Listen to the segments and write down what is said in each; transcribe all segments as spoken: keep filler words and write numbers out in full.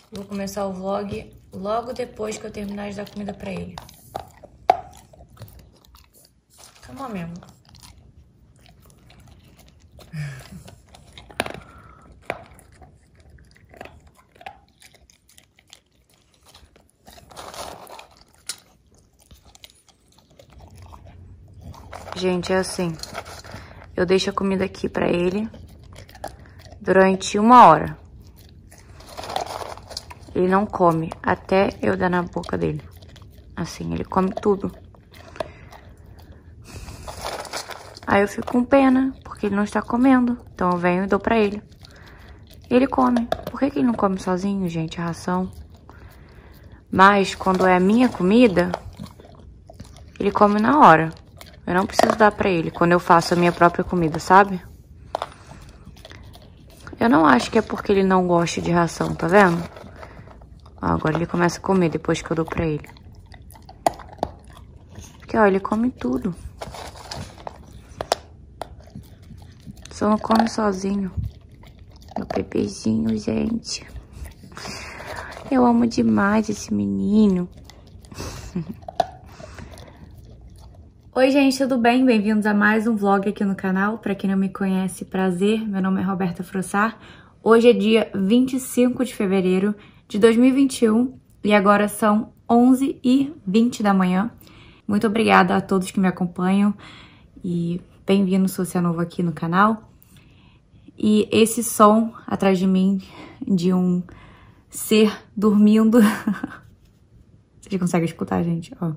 Vou começar o vlog logo depois que eu terminar de dar comida pra ele. Calma mesmo. Gente, é assim. Eu deixo a comida aqui pra ele durante uma hora. Ele não come até eu dar na boca dele. Assim, ele come tudo. Aí eu fico com pena, porque ele não está comendo. Então eu venho e dou pra ele. Ele come. Por que que ele não come sozinho, gente, a ração? Mas quando é a minha comida, ele come na hora. Eu não preciso dar pra ele quando eu faço a minha própria comida, sabe? Eu não acho que é porque ele não gosta de ração, tá vendo? Ó, agora ele começa a comer depois que eu dou pra ele. Porque, ó, ele come tudo. Só não come sozinho. Meu bebezinho, gente. Eu amo demais esse menino. Oi, gente, tudo bem? Bem-vindos a mais um vlog aqui no canal. Pra quem não me conhece, prazer. Meu nome é Roberta Frossar. Hoje é dia vinte e cinco de fevereiro de dois mil e vinte e um e agora são onze e vinte da manhã. Muito obrigada a todos que me acompanham e bem-vindo se você é novo aqui no canal. E esse som atrás de mim de um ser dormindo. Vocês conseguem escutar, gente? Ó.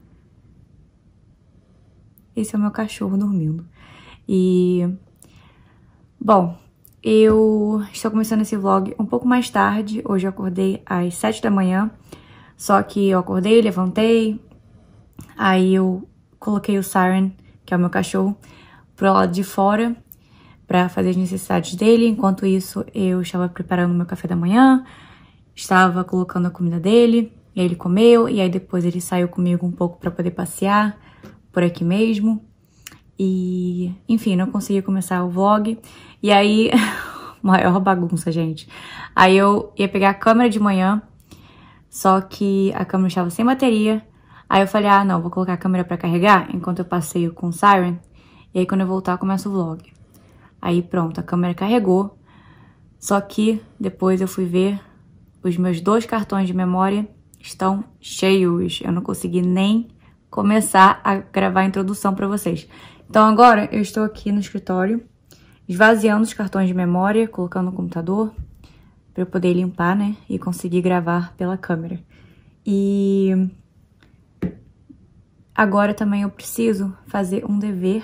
Esse é o meu cachorro dormindo. E, bom, eu estou começando esse vlog um pouco mais tarde. Hoje eu acordei às sete da manhã. Só que eu acordei, levantei. Aí eu coloquei o Siren, que é o meu cachorro, pro lado de fora para fazer as necessidades dele. Enquanto isso, eu estava preparando o meu café da manhã. Estava colocando a comida dele. E aí ele comeu. E aí depois ele saiu comigo um pouco para poder passear por aqui mesmo. E, enfim, não consegui começar o vlog. E aí, maior bagunça, gente. Aí eu ia pegar a câmera de manhã, só que a câmera estava sem bateria. Aí eu falei, ah, não, vou colocar a câmera pra carregar enquanto eu passeio com o Siren. E aí quando eu voltar, eu começo o vlog. Aí pronto, a câmera carregou. Só que depois eu fui ver, os meus dois cartões de memória estão cheios. Eu não consegui nem começar a gravar a introdução pra vocês. Então agora eu estou aqui no escritório, esvaziando os cartões de memória, colocando no computador, pra eu poder limpar, né, e conseguir gravar pela câmera. E agora também eu preciso fazer um dever.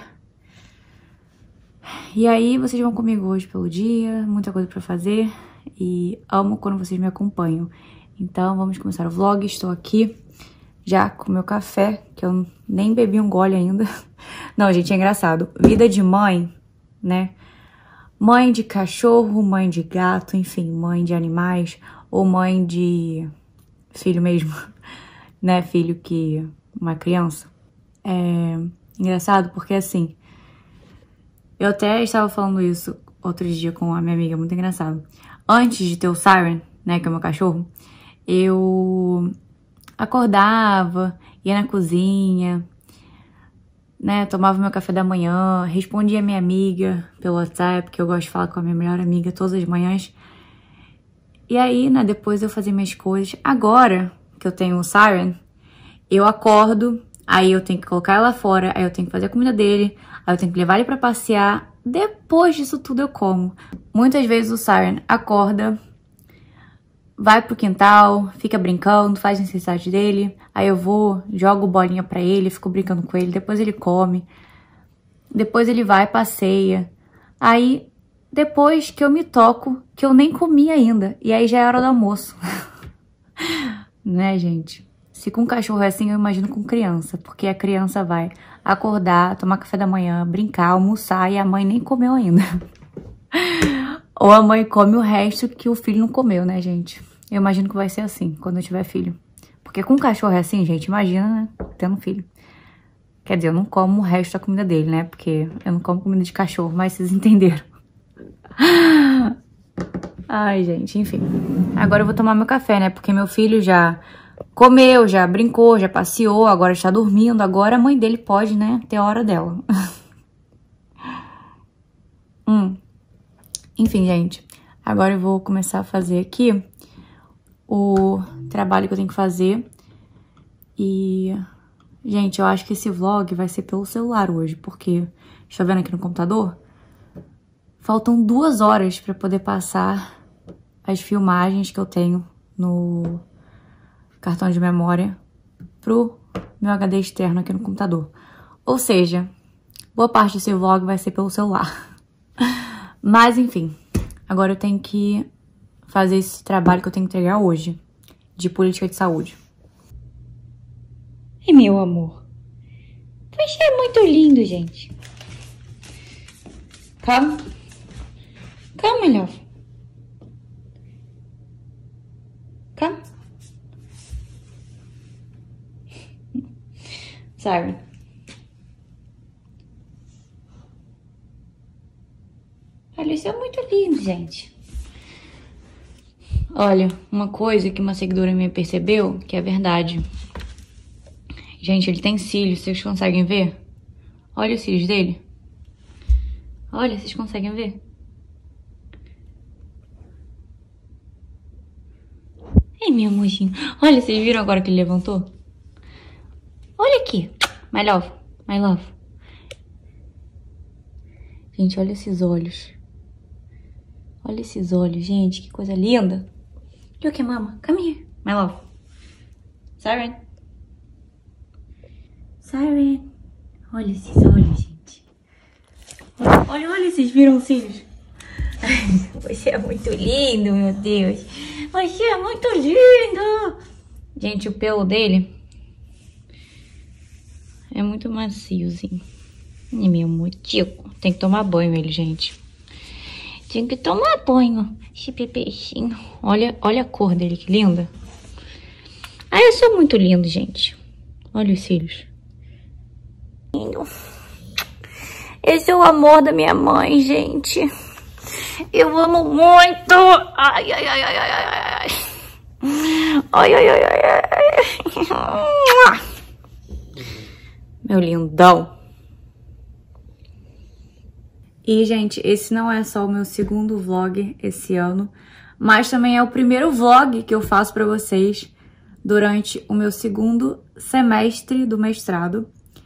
E aí vocês vão comigo hoje pelo dia, muita coisa pra fazer, e amo quando vocês me acompanham. Então vamos começar o vlog. Estou aqui já com meu café, que eu nem bebi um gole ainda. Não, gente, é engraçado. Vida de mãe, né? Mãe de cachorro, mãe de gato, enfim, mãe de animais, ou mãe de filho mesmo, né? Filho que... uma criança. É engraçado porque, assim, eu até estava falando isso outro dia com a minha amiga, muito engraçado. Antes de ter o Siren, né, que é o meu cachorro, eu acordava, ia na cozinha, né, tomava meu café da manhã, respondia a minha amiga pelo WhatsApp, que eu gosto de falar com a minha melhor amiga todas as manhãs. E aí, né, depois eu fazia minhas coisas. Agora que eu tenho o Siren, eu acordo, aí eu tenho que colocar ela fora, aí eu tenho que fazer a comida dele, aí eu tenho que levar ele pra passear. Depois disso tudo eu como. Muitas vezes o Siren acorda, vai pro quintal, fica brincando, faz a necessidade dele. Aí eu vou, jogo bolinha pra ele, fico brincando com ele. Depois ele come. Depois ele vai, passeia. Aí, depois que eu me toco, que eu nem comi ainda. E aí já é hora do almoço. Né, gente? Se com cachorro é assim, eu imagino com criança. Porque a criança vai acordar, tomar café da manhã, brincar, almoçar. E a mãe nem comeu ainda. Ou a mãe come o resto que o filho não comeu, né, gente? Eu imagino que vai ser assim, quando eu tiver filho. Porque com cachorro é assim, gente, imagina, né, tendo filho. Quer dizer, eu não como o resto da comida dele, né? Porque eu não como comida de cachorro, mas vocês entenderam. Ai, gente, enfim. Agora eu vou tomar meu café, né? Porque meu filho já comeu, já brincou, já passeou, agora está dormindo. Agora a mãe dele pode, né, ter a hora dela. hum. Enfim, gente. Agora eu vou começar a fazer aqui o trabalho que eu tenho que fazer. E, gente, eu acho que esse vlog vai ser pelo celular hoje, porque, está vendo aqui no computador? Faltam duas horas para poder passar as filmagens que eu tenho no cartão de memória pro meu H D externo aqui no computador. Ou seja, boa parte desse vlog vai ser pelo celular. Mas, enfim, agora eu tenho que fazer esse trabalho que eu tenho que entregar hoje, de política de saúde. E meu amor, você é muito lindo, gente. Calma. Calma, love. Calma. Sorry. Olha, isso é muito lindo, gente. Olha, uma coisa que uma seguidora minha percebeu, que é verdade. Gente, ele tem cílios, vocês conseguem ver? Olha os cílios dele. Olha, vocês conseguem ver? Ei, meu amorzinho. Olha, vocês viram agora que ele levantou? Olha aqui. My love, my love. Gente, olha esses olhos. Olha esses olhos, gente. Que coisa linda. E o que, mama? Come here. My love. Siren. Siren. Olha esses olhos, gente. Olha, olha, olha, vocês viram os cílios? Você é muito lindo, meu Deus. Você é muito lindo. Gente, o pelo dele é muito maciozinho. E meu amor, tico. Tem que tomar banho ele, gente. Tem que tomar banho. Esse bebezinho. Olha, olha a cor dele, que linda. Ah, eu sou muito lindo, gente. Olha os cílios. Lindo. Esse é o amor da minha mãe, gente. Eu amo muito. Ai, ai, ai, ai, ai, ai. Ai, ai, ai, ai, ai. Meu lindão. E, gente, esse não é só o meu segundo vlog esse ano, mas também é o primeiro vlog que eu faço pra vocês durante o meu segundo semestre do mestrado.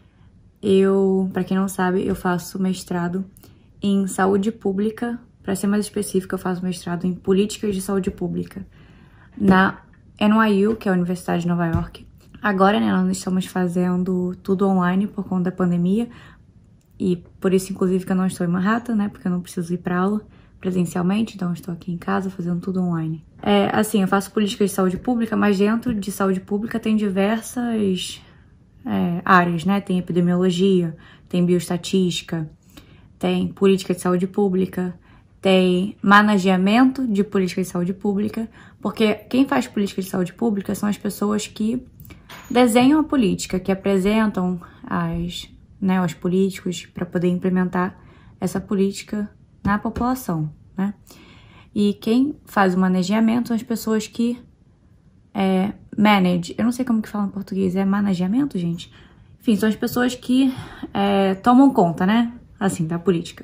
Eu, pra quem não sabe, eu faço mestrado em saúde pública. Pra ser mais específica, eu faço mestrado em políticas de saúde pública na N Y U, que é a Universidade de Nova York. Agora, né, nós estamos fazendo tudo online por conta da pandemia. E por isso, inclusive, que eu não estou em Manhattan, né? Porque eu não preciso ir pra aula presencialmente, então eu estou aqui em casa fazendo tudo online. É, assim, eu faço políticas de saúde pública, mas dentro de saúde pública tem diversas é, áreas, né? Tem epidemiologia, tem bioestatística, tem política de saúde pública, tem manegamento de política de saúde pública, porque quem faz política de saúde pública são as pessoas que desenham a política, que apresentam as... né, aos políticos para poder implementar essa política na população, né? E quem faz o manejamento são as pessoas que é, manage, eu não sei como que fala em português, é manejamento, gente? Enfim, são as pessoas que é, tomam conta, né, assim, da política.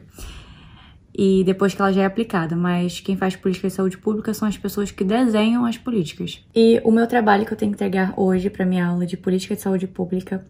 E depois que ela já é aplicada, mas quem faz política de saúde pública são as pessoas que desenham as políticas. E o meu trabalho que eu tenho que entregar hoje para minha aula de política de saúde pública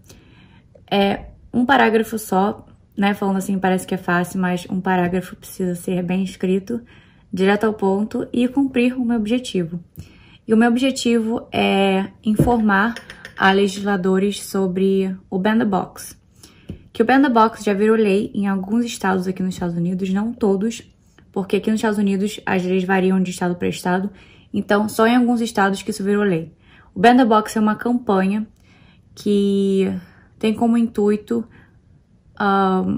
é um parágrafo só, né? Falando assim, parece que é fácil, mas um parágrafo precisa ser bem escrito, direto ao ponto e cumprir o meu objetivo. E o meu objetivo é informar a legisladores sobre o Ban the Box. Que o Ban the Box já virou lei em alguns estados aqui nos Estados Unidos, não todos, porque aqui nos Estados Unidos as leis variam de estado para estado, então só em alguns estados que isso virou lei. O Ban the Box é uma campanha que tem como intuito um,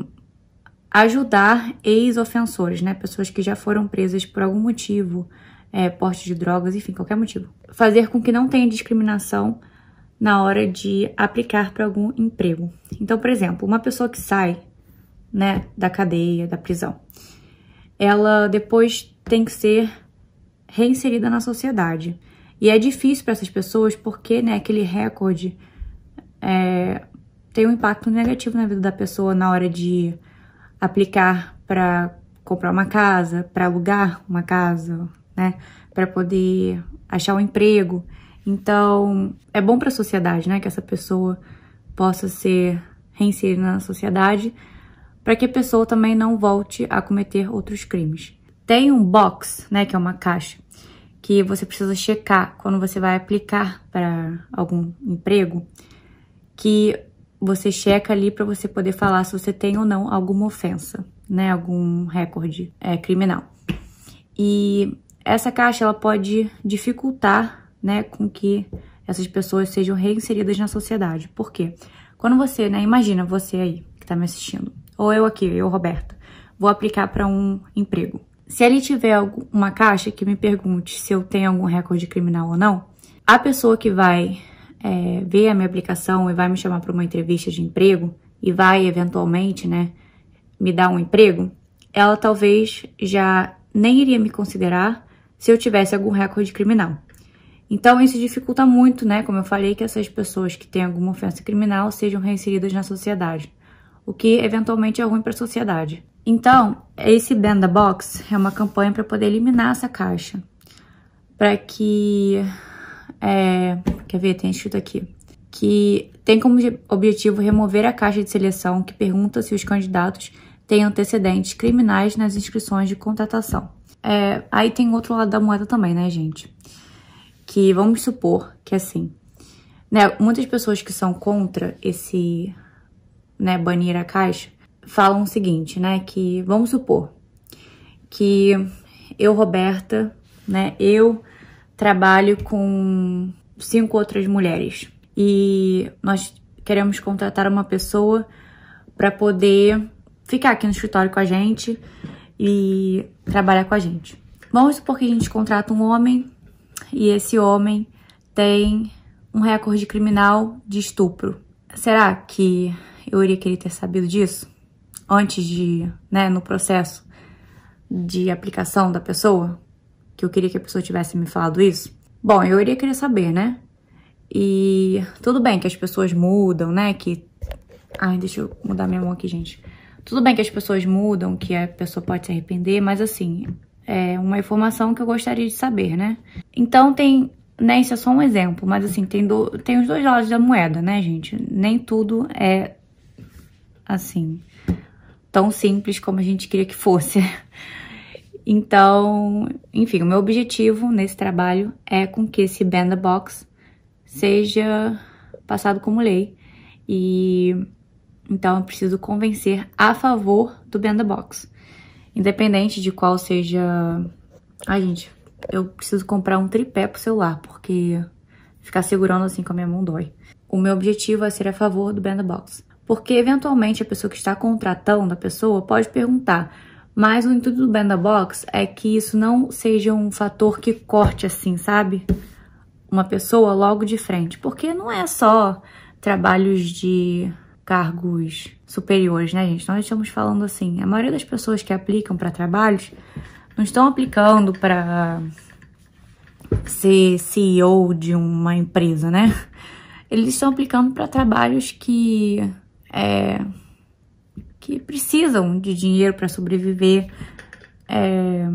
ajudar ex-ofensores, né? Pessoas que já foram presas por algum motivo, é, porte de drogas, enfim, qualquer motivo. Fazer com que não tenha discriminação na hora de aplicar para algum emprego. Então, por exemplo, uma pessoa que sai, né, da cadeia, da prisão, ela depois tem que ser reinserida na sociedade. E é difícil para essas pessoas porque, né, aquele recorde é, tem um impacto negativo na vida da pessoa na hora de aplicar para comprar uma casa, para alugar uma casa, né, para poder achar um emprego. Então, é bom para a sociedade, né, que essa pessoa possa ser reinserida na sociedade, para que a pessoa também não volte a cometer outros crimes. Tem um box, né, que é uma caixa, que você precisa checar quando você vai aplicar para algum emprego, que você checa ali para você poder falar se você tem ou não alguma ofensa, né, algum recorde é, criminal. E essa caixa, ela pode dificultar, né, com que essas pessoas sejam reinseridas na sociedade. Por quê? Quando você, né, imagina você aí que tá me assistindo, ou eu aqui, eu, Roberta, vou aplicar para um emprego. Se ele tiver uma caixa que me pergunte se eu tenho algum recorde criminal ou não, a pessoa que vai é, ver a minha aplicação e vai me chamar para uma entrevista de emprego e vai, eventualmente, né, me dar um emprego, ela talvez já nem iria me considerar se eu tivesse algum recorde criminal. Então, isso dificulta muito, né, como eu falei, que essas pessoas que têm alguma ofensa criminal sejam reinseridas na sociedade, o que eventualmente é ruim para a sociedade. Então, esse Ban the Box é uma campanha para poder eliminar essa caixa, para que, é, quer ver, tem escrito aqui, que tem como objetivo remover a caixa de seleção que pergunta se os candidatos têm antecedentes criminais nas inscrições de contratação. É, aí tem outro lado da moeda também, né, gente? Que vamos supor que, assim, né, muitas pessoas que são contra esse, né, banir a caixa, falam o seguinte, né, que vamos supor que eu, Roberta, né, eu trabalho com cinco outras mulheres e nós queremos contratar uma pessoa para poder ficar aqui no escritório com a gente e trabalhar com a gente. Vamos supor que a gente contrata um homem e esse homem tem um recorde criminal de estupro. Será que eu iria querer ter sabido disso antes de, né, no processo de aplicação da pessoa? Que eu queria que a pessoa tivesse me falado isso? Bom, eu iria querer saber, né? E tudo bem que as pessoas mudam, né? Que... Ai, deixa eu mudar minha mão aqui, gente. Tudo bem que as pessoas mudam, que a pessoa pode se arrepender, mas assim, é uma informação que eu gostaria de saber, né? Então tem, né, isso é só um exemplo, mas assim, tem, do, tem os dois lados da moeda, né, gente? Nem tudo é, assim, tão simples como a gente queria que fosse. Então, enfim, o meu objetivo nesse trabalho é com que esse Ban the Box seja passado como lei. E então eu preciso convencer a favor do Ban the Box. Independente de qual seja... Ai, gente, eu preciso comprar um tripé pro celular, porque ficar segurando assim com a minha mão dói. O meu objetivo é ser a favor do Ban the Box. Porque, eventualmente, a pessoa que está contratando a pessoa pode perguntar, mas o intuito do Ban the Box é que isso não seja um fator que corte, assim, sabe? Uma pessoa logo de frente. Porque não é só trabalhos de cargos superiores, né, gente? Nós estamos falando assim, a maioria das pessoas que aplicam para trabalhos não estão aplicando para ser C E O de uma empresa, né? Eles estão aplicando para trabalhos que é, que precisam de dinheiro para sobreviver, é,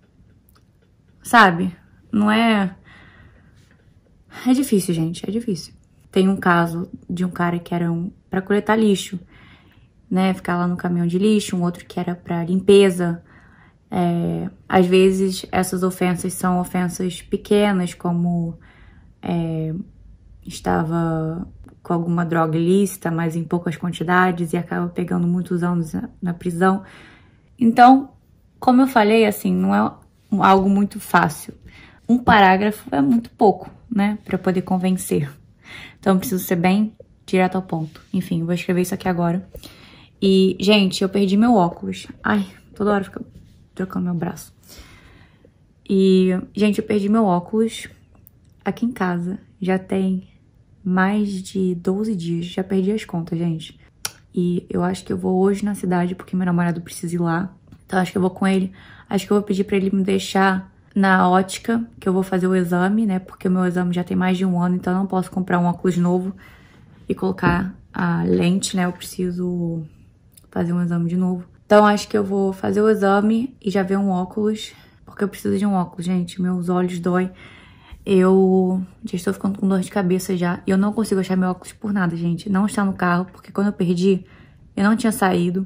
sabe? Não é... É difícil, gente, é difícil. Tem um caso de um cara que era um, para coletar lixo, né? Ficar lá no caminhão de lixo, um outro que era para limpeza. É, às vezes, essas ofensas são ofensas pequenas, como é, estava com alguma droga ilícita, mas em poucas quantidades, e acaba pegando muitos anos na, na prisão. Então, como eu falei, assim, não é algo muito fácil. Um parágrafo é muito pouco, né? Para poder convencer. Então, eu preciso ser bem direto ao ponto. Enfim, vou escrever isso aqui agora. E, gente, eu perdi meu óculos. Ai, toda hora fica trocando meu braço. E, gente, eu perdi meu óculos aqui em casa. Já tem mais de doze dias. Já perdi as contas, gente. E eu acho que eu vou hoje na cidade, porque meu namorado precisa ir lá. Então, acho que eu vou com ele. Acho que eu vou pedir pra ele me deixar na ótica, que eu vou fazer o exame, né? Porque o meu exame já tem mais de um ano, então eu não posso comprar um óculos novo e colocar a lente, né? Eu preciso fazer um exame de novo. Então, acho que eu vou fazer o exame e já ver um óculos, porque eu preciso de um óculos, gente. Meus olhos doem. Eu já estou ficando com dor de cabeça já. E eu não consigo achar meu óculos por nada, gente. Não está no carro, porque quando eu perdi, eu não tinha saído.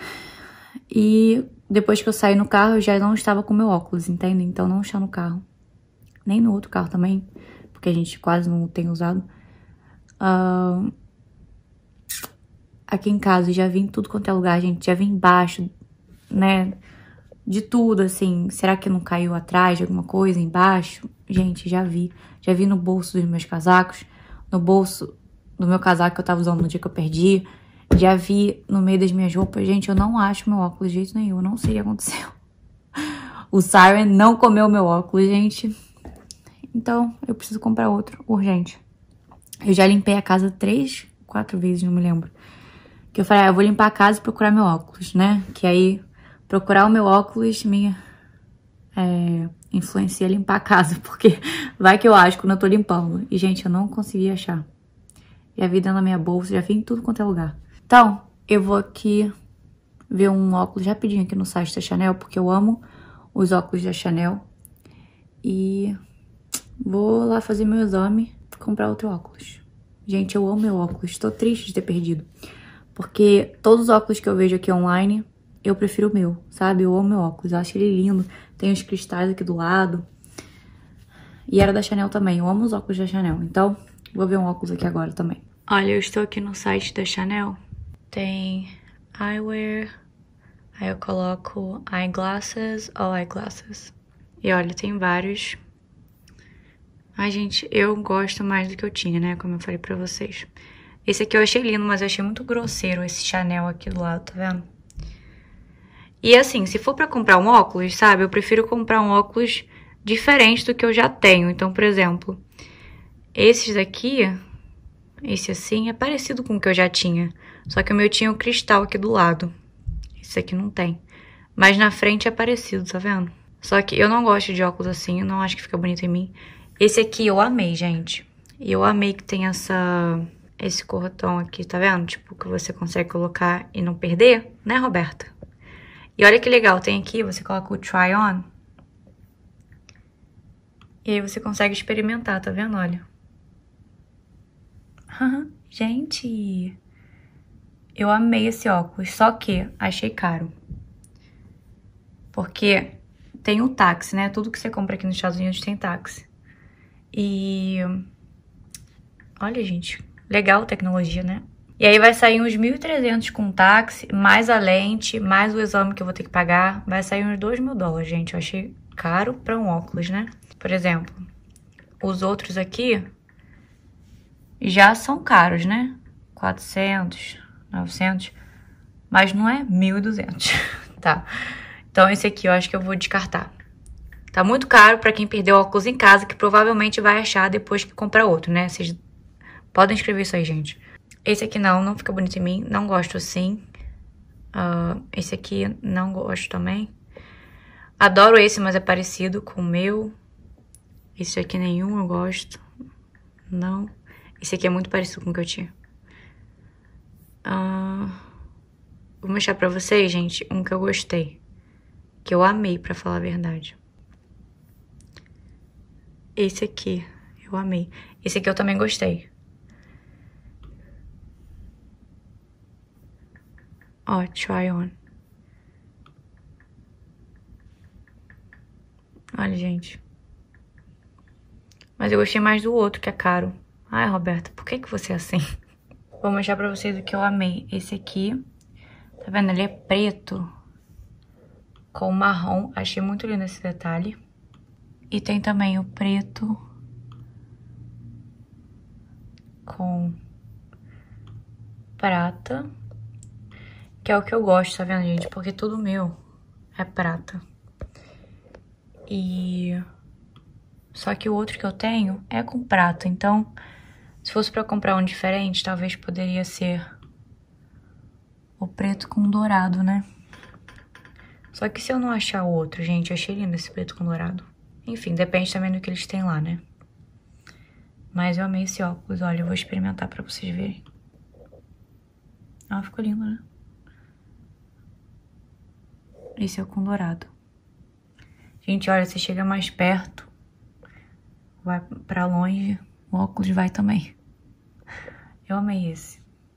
E depois que eu saí no carro, eu já não estava com meu óculos, entende? Então não está no carro. Nem no outro carro também, porque a gente quase não tem usado. Uh, aqui em casa eu já vi em tudo quanto é lugar, gente. Já vi embaixo, né? De tudo, assim. Será que não caiu atrás de alguma coisa embaixo? Gente, já vi. Já vi no bolso dos meus casacos. No bolso do meu casaco que eu tava usando no dia que eu perdi. Já vi no meio das minhas roupas. Gente, eu não acho meu óculos de jeito nenhum. Eu não sei o que aconteceu. O Siren não comeu meu óculos, gente. Então, eu preciso comprar outro. Urgente. Eu já limpei a casa três, quatro vezes, não me lembro. Que eu falei, ah, eu vou limpar a casa e procurar meu óculos, né? Que aí, procurar o meu óculos me é, influencia a limpar a casa. Porque vai que eu acho quando eu tô limpando. E, gente, eu não consegui achar. Já vi dentro da minha bolsa, já vi em tudo quanto é lugar. Então, eu vou aqui ver um óculos rapidinho aqui no site da Chanel, porque eu amo os óculos da Chanel. E vou lá fazer meu exame e comprar outro óculos. Gente, eu amo meu óculos. Tô triste de ter perdido. Porque todos os óculos que eu vejo aqui online, eu prefiro o meu, sabe? Eu amo meu óculos, eu acho ele lindo. Tem os cristais aqui do lado. E era da Chanel também, eu amo os óculos da Chanel. Então, vou ver um óculos aqui agora também. Olha, eu estou aqui no site da Chanel. Tem eyewear. Aí eu coloco eyeglasses ou eyeglasses. E olha, tem vários. Ai, gente, eu gosto mais do que eu tinha, né? Como eu falei pra vocês. Esse aqui eu achei lindo, mas eu achei muito grosseiro esse Chanel aqui do lado, tá vendo? E assim, se for pra comprar um óculos, sabe? Eu prefiro comprar um óculos diferente do que eu já tenho. Então, por exemplo, esses daqui, esse assim, é parecido com o que eu já tinha. Só que o meu tinha o cristal aqui do lado. Esse aqui não tem. Mas na frente é parecido, tá vendo? Só que eu não gosto de óculos assim, eu não acho que fica bonito em mim. Esse aqui eu amei, gente. E eu amei que tem essa... esse cordão aqui, tá vendo? Tipo, que você consegue colocar e não perder, né, Roberta? E olha que legal, tem aqui, você coloca o try on. E aí você consegue experimentar, tá vendo? Olha. Gente, eu amei esse óculos, só que achei caro. Porque tem o táxi, né? Tudo que você compra aqui nos Estados Unidos tem táxi. E... olha, gente, legal a tecnologia, né? E aí vai sair uns mil e trezentos com o táxi, mais a lente, mais o exame que eu vou ter que pagar. Vai sair uns dois mil dólares, gente. Eu achei caro pra um óculos, né? Por exemplo, os outros aqui já são caros, né? quatrocentos, novecentos, mas não é mil e duzentos, tá? Então esse aqui eu acho que eu vou descartar. Tá muito caro pra quem perdeu óculos em casa, que provavelmente vai achar depois que comprar outro, né? Vocês podem escrever isso aí, gente. Esse aqui não, não fica bonito em mim, não gosto assim. Uh, esse aqui não gosto também. Adoro esse, mas é parecido com o meu. Esse aqui nenhum eu gosto. Não. Esse aqui é muito parecido com o que eu tinha. Uh, vou mostrar pra vocês, gente, um que eu gostei. Que eu amei, pra falar a verdade. Esse aqui, eu amei. Esse aqui eu também gostei. Ó, try on. Olha, gente. Mas eu gostei mais do outro, que é caro. Ai, Roberta, por que que você é assim? Vou mostrar pra vocês o que eu amei. Esse aqui, tá vendo? Ele é preto com marrom. Achei muito lindo esse detalhe. E tem também o preto com prata. Que é o que eu gosto, tá vendo, gente? Porque tudo meu é prata. E... só que o outro que eu tenho é com prata. Então, se fosse pra comprar um diferente, talvez poderia ser o preto com dourado, né? Só que se eu não achar o outro, gente, eu achei lindo esse preto com dourado. Enfim, depende também do que eles têm lá, né? Mas eu amei esse óculos. Olha, eu vou experimentar pra vocês verem. Ah, ficou lindo, né? Esse é o com dourado. Gente, olha, você chega mais perto, vai pra longe, o óculos vai também. Eu amei esse.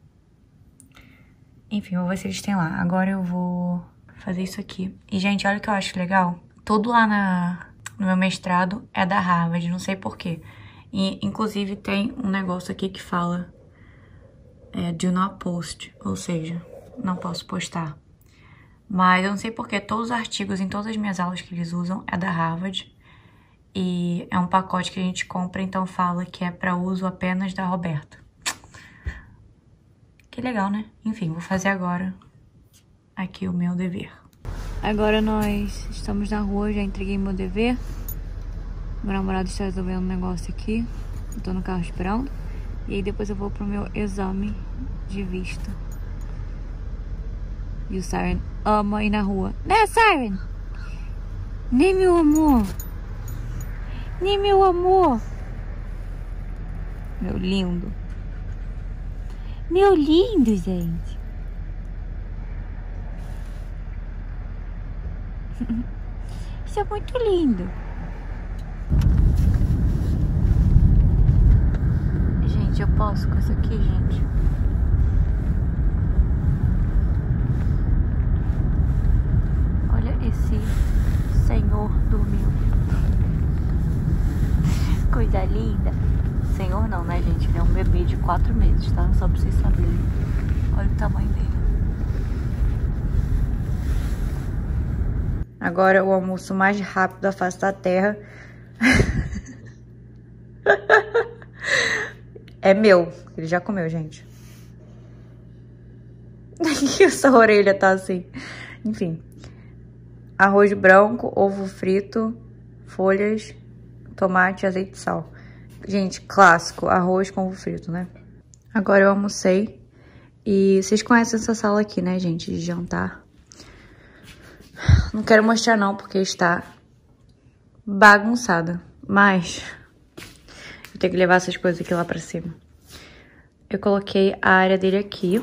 Enfim, vou ver se eles têm lá. Agora eu vou fazer isso aqui. E, gente, olha o que eu acho legal. Tudo lá na, no meu mestrado é da Harvard, não sei porquê. E, inclusive, tem um negócio aqui que fala é, do not post, ou seja, não posso postar. Mas eu não sei porquê, todos os artigos em todas as minhas aulas que eles usam é da Harvard. E é um pacote que a gente compra, então fala que é para uso apenas da Roberta. Que legal, né? Enfim, vou fazer agora aqui o meu dever. Agora nós estamos na rua, já entreguei meu dever. Meu namorado está resolvendo um negócio aqui. Eu tô no carro esperando. E aí depois eu vou pro meu exame de vista. E o Siren ama ir na rua. Né, Siren? Nem meu amor. Nem meu amor. Meu lindo. Meu lindo, gente. Isso é muito lindo. Gente, eu posso com isso aqui, gente? Olha esse senhor dormindo. Coisa linda. Senhor não, né, gente? Ele é um bebê de quatro meses, tá? Só pra vocês saberem. Olha o tamanho dele. Agora o almoço mais rápido da face da terra. É meu. Ele já comeu, gente. Essa orelha tá assim. Enfim. Arroz branco, ovo frito, folhas, tomate, azeite e sal. Gente, clássico, arroz com ovo frito, né? Agora eu almocei. E vocês conhecem essa sala aqui, né, gente, de jantar. Não quero mostrar não, porque está bagunçada. Mas eu tenho que levar essas coisas aqui lá pra cima. Eu coloquei a área dele aqui.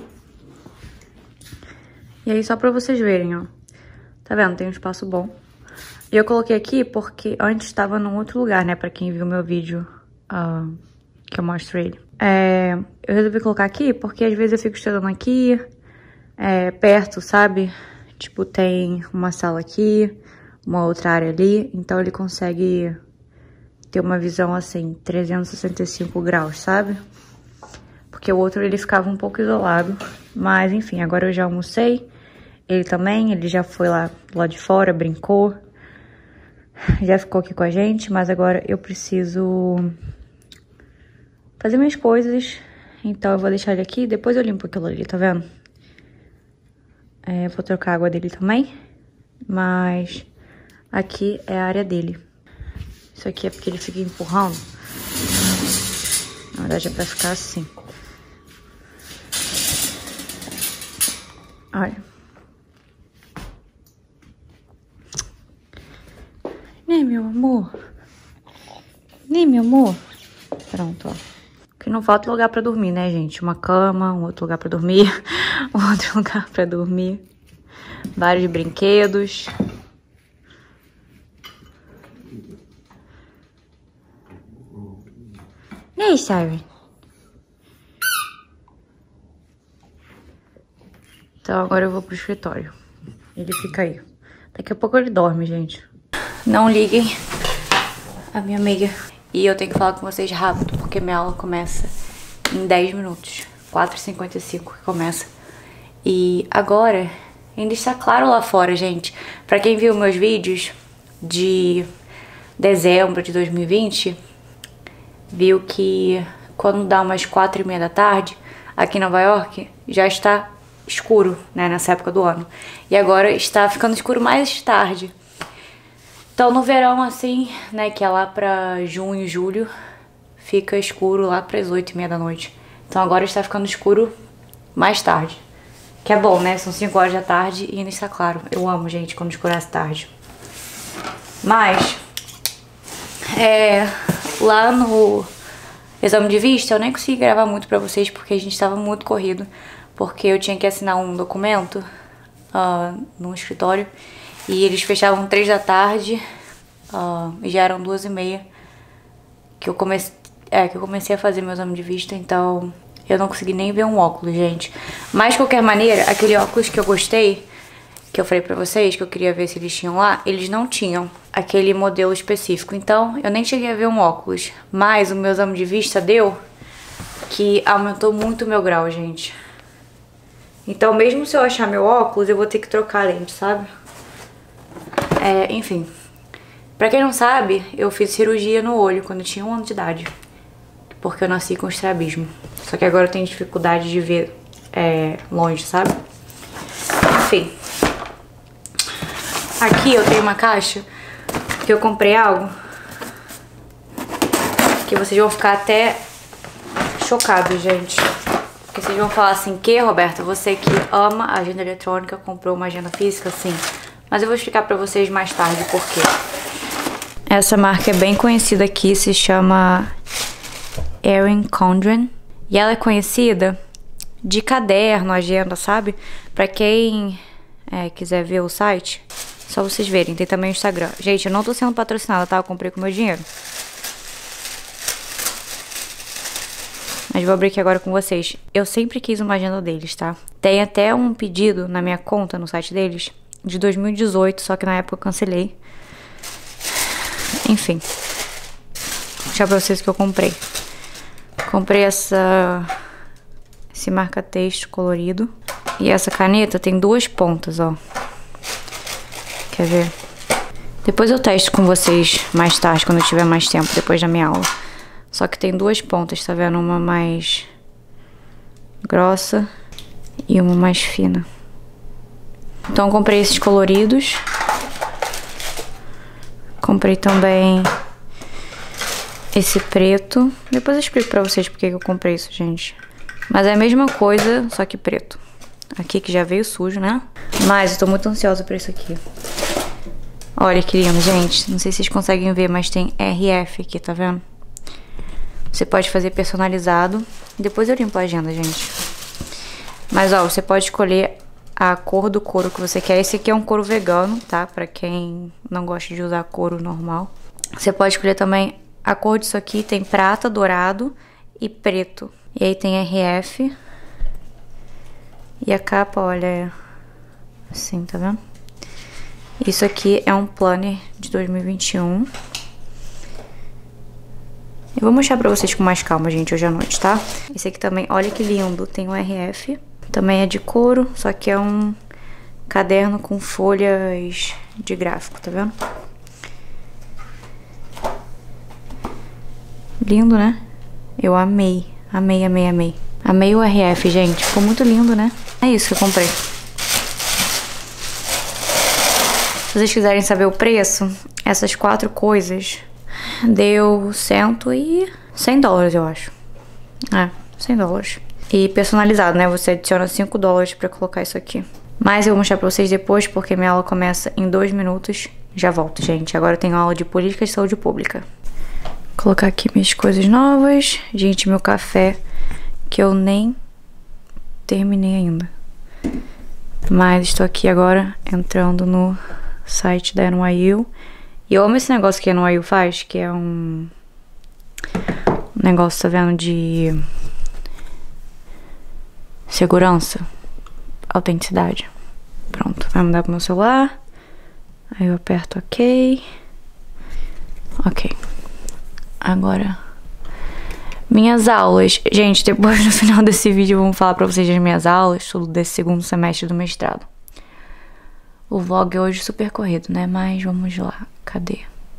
E aí, só pra vocês verem, ó. Tá vendo? Tem um espaço bom. E eu coloquei aqui porque antes estava num outro lugar, né? Pra quem viu meu vídeo uh, que eu mostro ele. É, eu resolvi colocar aqui porque às vezes eu fico estudando aqui, é, perto, sabe? Tipo, tem uma sala aqui, uma outra área ali. Então ele consegue ter uma visão, assim, trezentos e sessenta e cinco graus, sabe? Porque o outro, ele ficava um pouco isolado. Mas, enfim, agora eu já almocei. Ele também, ele já foi lá do lado de fora, brincou. Já ficou aqui com a gente, mas agora eu preciso fazer minhas coisas. Então eu vou deixar ele aqui, depois eu limpo aquilo ali, tá vendo? É, vou trocar a água dele também. Mas aqui é a área dele. Isso aqui é porque ele fica empurrando. Na verdade é pra ficar assim. Olha. Nem meu amor. Nem meu amor. Pronto, ó. Que não falta lugar pra dormir, né, gente? Uma cama, um outro lugar pra dormir. Um outro lugar pra dormir. Vários brinquedos. E aí, Siren? Então agora eu vou pro escritório. Ele fica aí. Daqui a pouco ele dorme, gente. Não liguem a minha amiga. E eu tenho que falar com vocês rápido, porque minha aula começa em dez minutos. quatro e cinquenta e cinco que começa. E agora ainda está claro lá fora, gente. Pra quem viu meus vídeos de dezembro de dois mil e vinte, viu que quando dá umas quatro e meia da tarde, aqui em Nova York, já está escuro, né, nessa época do ano. E agora está ficando escuro mais tarde. Então no verão, assim, né, que é lá pra junho, julho, fica escuro lá pras oito e meia da noite. Então agora está ficando escuro mais tarde. Que é bom, né? São cinco horas da tarde e ainda está claro. Eu amo, gente, quando escurece tarde. Mas É, lá no exame de vista eu nem consegui gravar muito pra vocês porque a gente tava muito corrido. Porque eu tinha que assinar um documento uh, no escritório e eles fechavam três da tarde uh, e já eram duas e meia que eu comecei, é, que eu comecei a fazer meu exame de vista, então eu não consegui nem ver um óculos, gente. Mas de qualquer maneira, aquele óculos que eu gostei, que eu falei pra vocês, que eu queria ver se eles tinham lá, eles não tinham aquele modelo específico. Então, eu nem cheguei a ver um óculos. Mas o meu exame de vista deu que aumentou muito o meu grau, gente. Então, mesmo se eu achar meu óculos, eu vou ter que trocar a lente, sabe? É, enfim. Pra quem não sabe, eu fiz cirurgia no olho quando eu tinha um ano de idade. Porque eu nasci com estrabismo. Só que agora eu tenho dificuldade de ver é, longe, sabe? Enfim. Aqui eu tenho uma caixa que eu comprei algo que vocês vão ficar até chocados, gente. Porque vocês vão falar assim, que, Roberta, você que ama a agenda eletrônica, comprou uma agenda física? Sim. Mas eu vou explicar pra vocês mais tarde por quê. Essa marca é bem conhecida aqui, se chama Erin Condren. E ela é conhecida de caderno, agenda, sabe? Pra quem é, quiser ver o site... Só vocês verem, tem também o Instagram. Gente, eu não tô sendo patrocinada, tá? Eu comprei com meu dinheiro. Mas vou abrir aqui agora com vocês. Eu sempre quis uma agenda deles, tá? Tem até um pedido na minha conta, no site deles, de dois mil e dezoito, só que na época eu cancelei. Enfim. Vou mostrar pra vocês o que eu comprei. Comprei essa... esse marca-texto colorido. E essa caneta tem duas pontas, ó. Quer ver? Depois eu testo com vocês mais tarde, quando eu tiver mais tempo, depois da minha aula. Só que tem duas pontas, tá vendo? Uma mais grossa e uma mais fina. Então eu comprei esses coloridos. Comprei também esse preto. Depois eu explico pra vocês porque que eu comprei isso, gente. Mas é a mesma coisa, só que preto. Aqui que já veio sujo, né? Mas eu tô muito ansiosa pra isso aqui. Olha que lindo, gente. Não sei se vocês conseguem ver, mas tem R F aqui, tá vendo? Você pode fazer personalizado. Depois eu limpo a agenda, gente. Mas, ó, você pode escolher a cor do couro que você quer. Esse aqui é um couro vegano, tá? Pra quem não gosta de usar couro normal. Você pode escolher também a cor disso aqui. Tem prata, dourado e preto. E aí tem R F. E a capa, olha, é assim, tá vendo? Isso aqui é um planner de dois mil e vinte e um. Eu vou mostrar pra vocês com mais calma, gente, hoje à noite, tá? Esse aqui também, olha que lindo, tem um R F. Também é de couro, só que é um caderno com folhas de gráfico, tá vendo? Lindo, né? Eu amei, amei, amei, amei. Amei o R F, gente, ficou muito lindo, né? É isso que eu comprei. Se vocês quiserem saber o preço, essas quatro coisas deu cento e cem dólares, eu acho. É, cem dólares. E personalizado, né? Você adiciona cinco dólares pra colocar isso aqui. Mas eu vou mostrar pra vocês depois, porque minha aula começa em dois minutos. Já volto, gente. Agora eu tenho aula de política de saúde pública. Vou colocar aqui minhas coisas novas. Gente, meu café, que eu nem terminei ainda. Mas estou aqui agora entrando no site da N Y U. E eu amo esse negócio que a N Y U faz, que é um negócio, tá vendo, de segurança, autenticidade. Pronto, vai mudar pro meu celular. Aí eu aperto OK. Ok. Agora, minhas aulas. Gente, depois no final desse vídeo eu vou falar pra vocês das minhas aulas, tudo desse segundo semestre do mestrado. O vlog é hoje super corrido, né? Mas vamos lá. Cadê?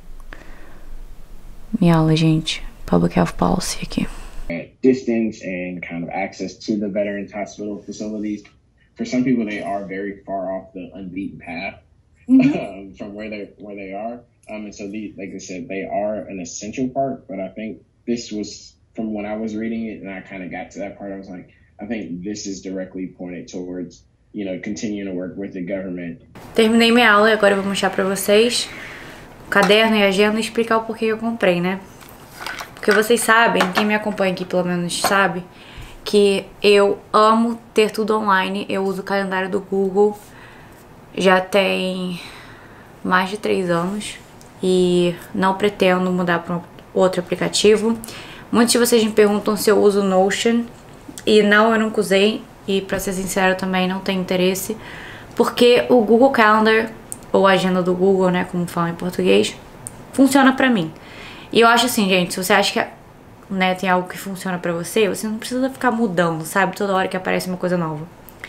Minha aula, gente. Public Health Policy aqui. Distance and kind of access to the veterans hospital facilities. For some people, they are very far off the unbeaten path mm-hmm. um, from where they where they are. Um, and so, these, like I said, they are an essential part. But I think this was, from when I was reading it and I kind of got to that part, I was like, I think this is directly pointed towards, you know, continuing to work with the government. Terminei minha aula e agora eu vou mostrar pra vocês caderno e agenda e explicar o porquê eu comprei, né? Porque vocês sabem, quem me acompanha aqui pelo menos sabe, que eu amo ter tudo online. Eu uso o calendário do Google já tem mais de três anos e não pretendo mudar para outro aplicativo. Muitos de vocês me perguntam se eu uso o Notion e não, eu nunca usei e, pra ser sincero, também não tenho interesse, porque o Google Calendar, ou a agenda do Google, né, como falam em português, funciona pra mim. E eu acho assim, gente, se você acha que, né, tem algo que funciona pra você, você não precisa ficar mudando, sabe, toda hora que aparece uma coisa nova.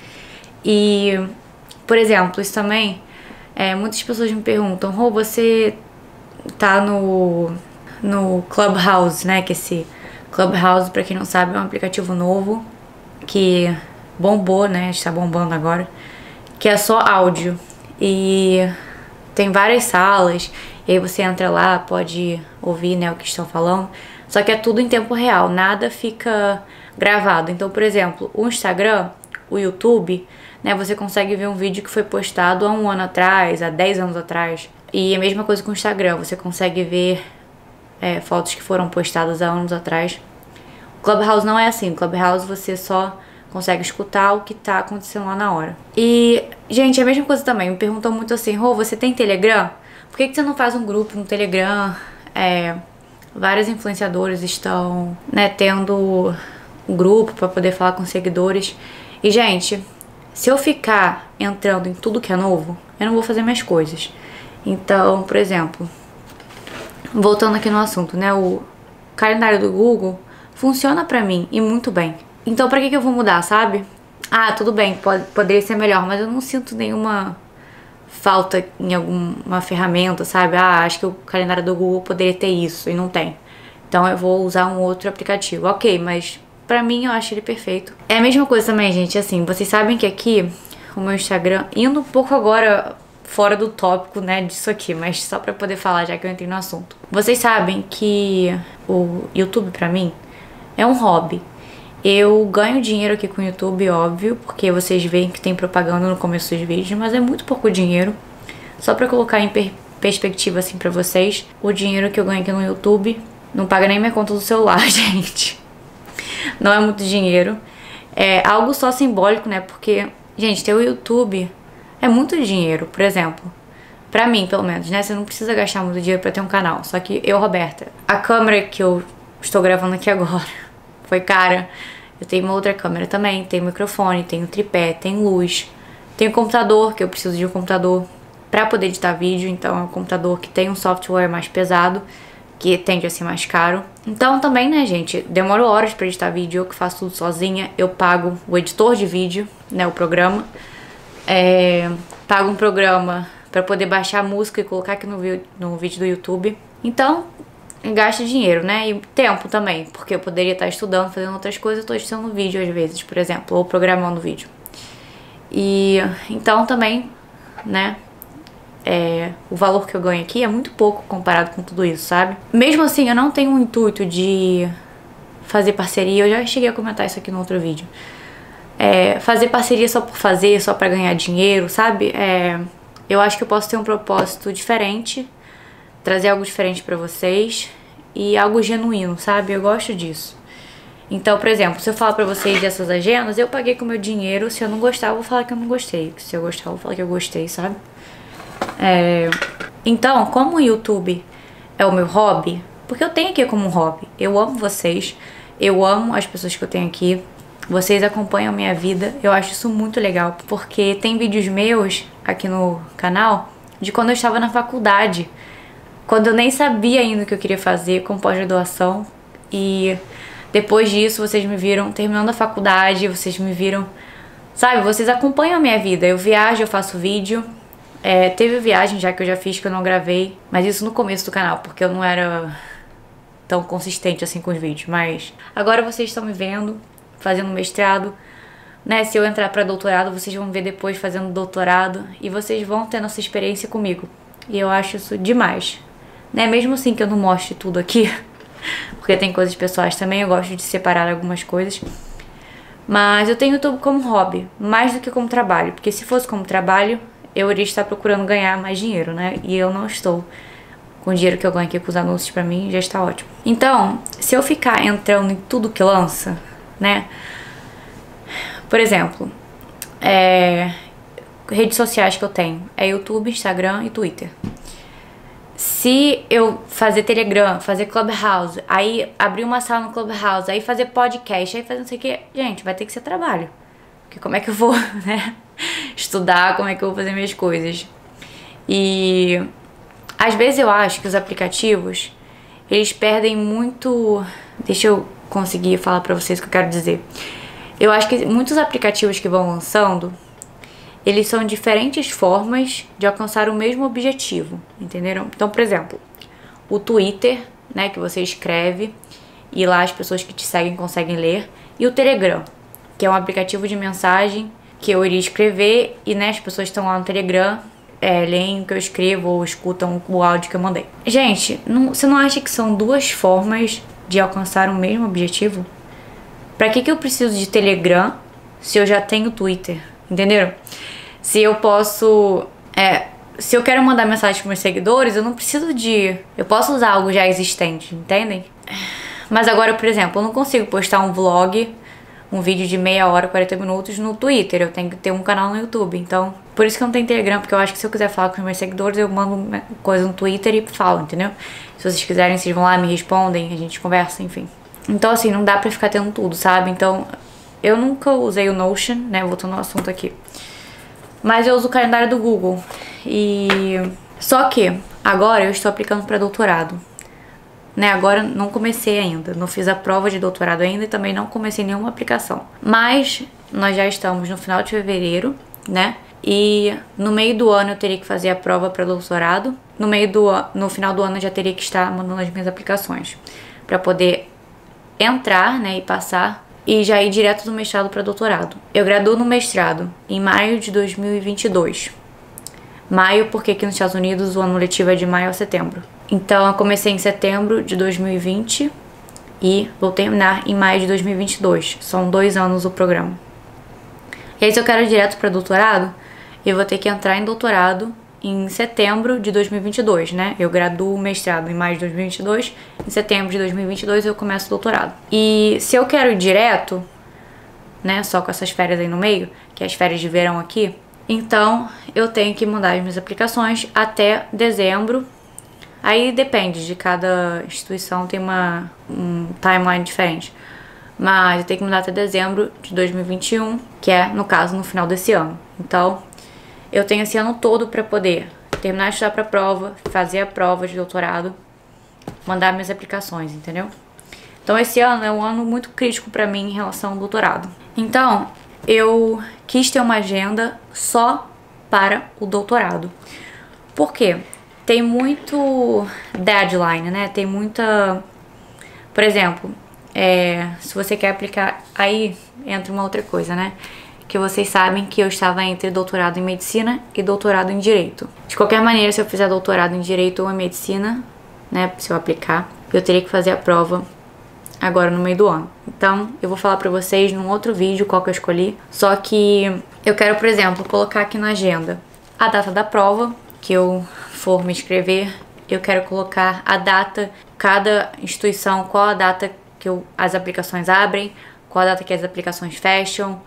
E, por exemplo, isso também, é, muitas pessoas me perguntam, Rô, você tá no, no Clubhouse, né, que esse Clubhouse, pra quem não sabe, é um aplicativo novo que bombou, né, está bombando agora, que é só áudio. E tem várias salas, e aí você entra lá, pode ouvir, né, o que estão falando, só que é tudo em tempo real, nada fica gravado. Então, por exemplo, o Instagram, o YouTube, né, você consegue ver um vídeo que foi postado há um ano atrás, há dez anos atrás, e a mesma coisa com o Instagram, você consegue ver é, fotos que foram postadas há anos atrás. O Clubhouse não é assim, o Clubhouse você só consegue escutar o que tá acontecendo lá na hora. E, gente, a mesma coisa também, me perguntam muito assim, Rô, você tem Telegram? Por que que você não faz um grupo no Telegram? É, vários influenciadores estão, né, tendo um grupo pra poder falar com seguidores. E, gente, se eu ficar entrando em tudo que é novo, eu não vou fazer minhas coisas. Então, por exemplo, voltando aqui no assunto, né, o calendário do Google funciona pra mim e muito bem. Então pra que que eu vou mudar, sabe? Ah, tudo bem, pode, poderia ser melhor, mas eu não sinto nenhuma falta em alguma ferramenta, sabe? Ah, acho que o calendário do Google poderia ter isso e não tem. Então eu vou usar um outro aplicativo. Ok, mas pra mim eu acho ele perfeito. É a mesma coisa também, gente, assim, vocês sabem que aqui o meu Instagram, indo um pouco agora fora do tópico, né, disso aqui, mas só pra poder falar, já que eu entrei no assunto. Vocês sabem que o YouTube pra mim é um hobby. Eu ganho dinheiro aqui com o YouTube, óbvio, porque vocês veem que tem propaganda no começo dos vídeos, mas é muito pouco dinheiro. Só pra colocar em per perspectiva assim pra vocês, o dinheiro que eu ganho aqui no YouTube não paga nem minha conta do celular, gente. Não é muito dinheiro. É algo só simbólico, né, porque, gente, ter o YouTube é muito dinheiro. Por exemplo, pra mim, pelo menos, né, você não precisa gastar muito dinheiro pra ter um canal. Só que eu, Roberta, a câmera que eu estou gravando aqui agora foi cara. Eu tenho uma outra câmera também, tenho microfone, tenho tripé, tenho luz, tenho computador, que eu preciso de um computador pra poder editar vídeo, então é um computador que tem um software mais pesado, que tende a ser mais caro. Então também, né, gente, demoro horas pra editar vídeo, eu que faço tudo sozinha, eu pago o editor de vídeo, né, o programa, é, pago um programa pra poder baixar a música e colocar aqui no, no vídeo do YouTube. Então gasta dinheiro, né? E tempo também, porque eu poderia estar estudando, fazendo outras coisas, eu tô editando vídeo às vezes, por exemplo, ou programando vídeo. E então também, né, é, o valor que eu ganho aqui é muito pouco comparado com tudo isso, sabe? Mesmo assim, eu não tenho o intuito de fazer parceria, eu já cheguei a comentar isso aqui no outro vídeo. É, fazer parceria só por fazer, só pra ganhar dinheiro, sabe? É, eu acho que eu posso ter um propósito diferente, trazer algo diferente pra vocês e algo genuíno, sabe? Eu gosto disso. Então, por exemplo, se eu falar pra vocês dessas agendas, eu paguei com o meu dinheiro. Se eu não gostar, eu vou falar que eu não gostei. Se eu gostar, eu vou falar que eu gostei, sabe? É... Então, como o YouTube é o meu hobby, porque eu tenho aqui como um hobby. Eu amo vocês, eu amo as pessoas que eu tenho aqui. Vocês acompanham a minha vida. Eu acho isso muito legal, porque tem vídeos meus aqui no canal de quando eu estava na faculdade, quando eu nem sabia ainda o que eu queria fazer com pós-graduação. E depois disso vocês me viram terminando a faculdade, vocês me viram, sabe, vocês acompanham a minha vida. Eu viajo, eu faço vídeo. É, teve viagem já que eu já fiz que eu não gravei, mas isso no começo do canal, porque eu não era tão consistente assim com os vídeos. Mas agora vocês estão me vendo fazendo mestrado, né? Se eu entrar pra doutorado, vocês vão ver depois fazendo doutorado e vocês vão tendo essa experiência comigo. E eu acho isso demais. Né? Mesmo assim que eu não mostre tudo aqui, porque tem coisas pessoais também, eu gosto de separar algumas coisas. Mas eu tenho o YouTube como hobby, mais do que como trabalho. Porque se fosse como trabalho, eu iria estar procurando ganhar mais dinheiro, né? E eu não estou. com o dinheiro que eu ganho aqui com os anúncios, pra mim já está ótimo. Então, se eu ficar entrando em tudo que lança, né? Por exemplo, é, redes sociais que eu tenho é YouTube, Instagram e Twitter. Se eu fazer Telegram, fazer Clubhouse, aí abrir uma sala no Clubhouse, aí fazer podcast, aí fazer não sei o que, gente, vai ter que ser trabalho. Porque como é que eu vou, né, estudar, como é que eu vou fazer minhas coisas? E às vezes eu acho que os aplicativos, eles perdem muito... Deixa eu conseguir falar pra vocês o que eu quero dizer. Eu acho que muitos aplicativos que vão lançando, eles são diferentes formas de alcançar o mesmo objetivo, entenderam? Então, por exemplo, o Twitter, né, que você escreve e lá as pessoas que te seguem conseguem ler, e o Telegram, que é um aplicativo de mensagem que eu iria escrever e, né, as pessoas estão lá no Telegram, é, leem o que eu escrevo ou escutam o áudio que eu mandei. Gente, não, você não acha que são duas formas de alcançar o mesmo objetivo? Pra que que eu preciso de Telegram se eu já tenho Twitter? Entenderam? Se eu posso... É, se eu quero mandar mensagem para meus seguidores, eu não preciso de... Eu posso usar algo já existente, entendem? Mas agora, por exemplo, eu não consigo postar um vlog, um vídeo de meia hora, quarenta minutos no Twitter. Eu tenho que ter um canal no YouTube. Então, por isso que eu não tenho Telegram, porque eu acho que se eu quiser falar com os meus seguidores, eu mando coisa no Twitter e falo, entendeu? Se vocês quiserem, vocês vão lá, me respondem, a gente conversa, enfim. Então, assim, não dá pra ficar tendo tudo, sabe? Então, eu nunca usei o Notion, né? Voltando ao assunto aqui. Mas eu uso o calendário do Google. E... Só que agora eu estou aplicando para doutorado. Né? Agora não comecei ainda. Não fiz a prova de doutorado ainda e também não comecei nenhuma aplicação. Mas nós já estamos no final de fevereiro, né? E no meio do ano eu teria que fazer a prova para doutorado. No meio do no final do ano eu já teria que estar mandando as minhas aplicações para poder entrar, né, e passar e já ir direto do mestrado para doutorado. Eu graduo no mestrado em maio de dois mil e vinte e dois. Maio, porque aqui nos Estados Unidos o ano letivo é de maio a setembro. Então eu comecei em setembro de dois mil e vinte e vou terminar em maio de dois mil e vinte e dois. São dois anos o programa. E aí, se eu quero ir direto para doutorado, eu vou ter que entrar em doutorado em setembro de dois mil e vinte e dois, né? Eu graduo o mestrado em maio de dois mil e vinte e dois, em setembro de dois mil e vinte e dois eu começo o doutorado. E se eu quero ir direto, né, só com essas férias aí no meio, que é as férias de verão aqui, então eu tenho que mandar as minhas aplicações até dezembro. Aí depende, de cada instituição tem uma um timeline diferente. Mas eu tenho que mandar até dezembro de dois mil e vinte e um, que é, no caso, no final desse ano. Então, eu tenho esse ano todo para poder terminar de estudar para a prova, fazer a prova de doutorado, mandar minhas aplicações, entendeu? Então esse ano é um ano muito crítico para mim em relação ao doutorado. Então eu quis ter uma agenda só para o doutorado. Por quê? Tem muito deadline, né? Tem muita... Por exemplo, é, se você quer aplicar... Aí entra uma outra coisa, né? Que vocês sabem que eu estava entre doutorado em medicina e doutorado em direito. De qualquer maneira, se eu fizer doutorado em direito ou em medicina, né, se eu aplicar, eu teria que fazer a prova agora no meio do ano. Então, eu vou falar pra vocês num outro vídeo qual que eu escolhi. Só que eu quero, por exemplo, colocar aqui na agenda a data da prova que eu for me inscrever. Eu quero colocar a data, cada instituição, qual a data que eu, as aplicações abrem, qual a data que as aplicações fecham.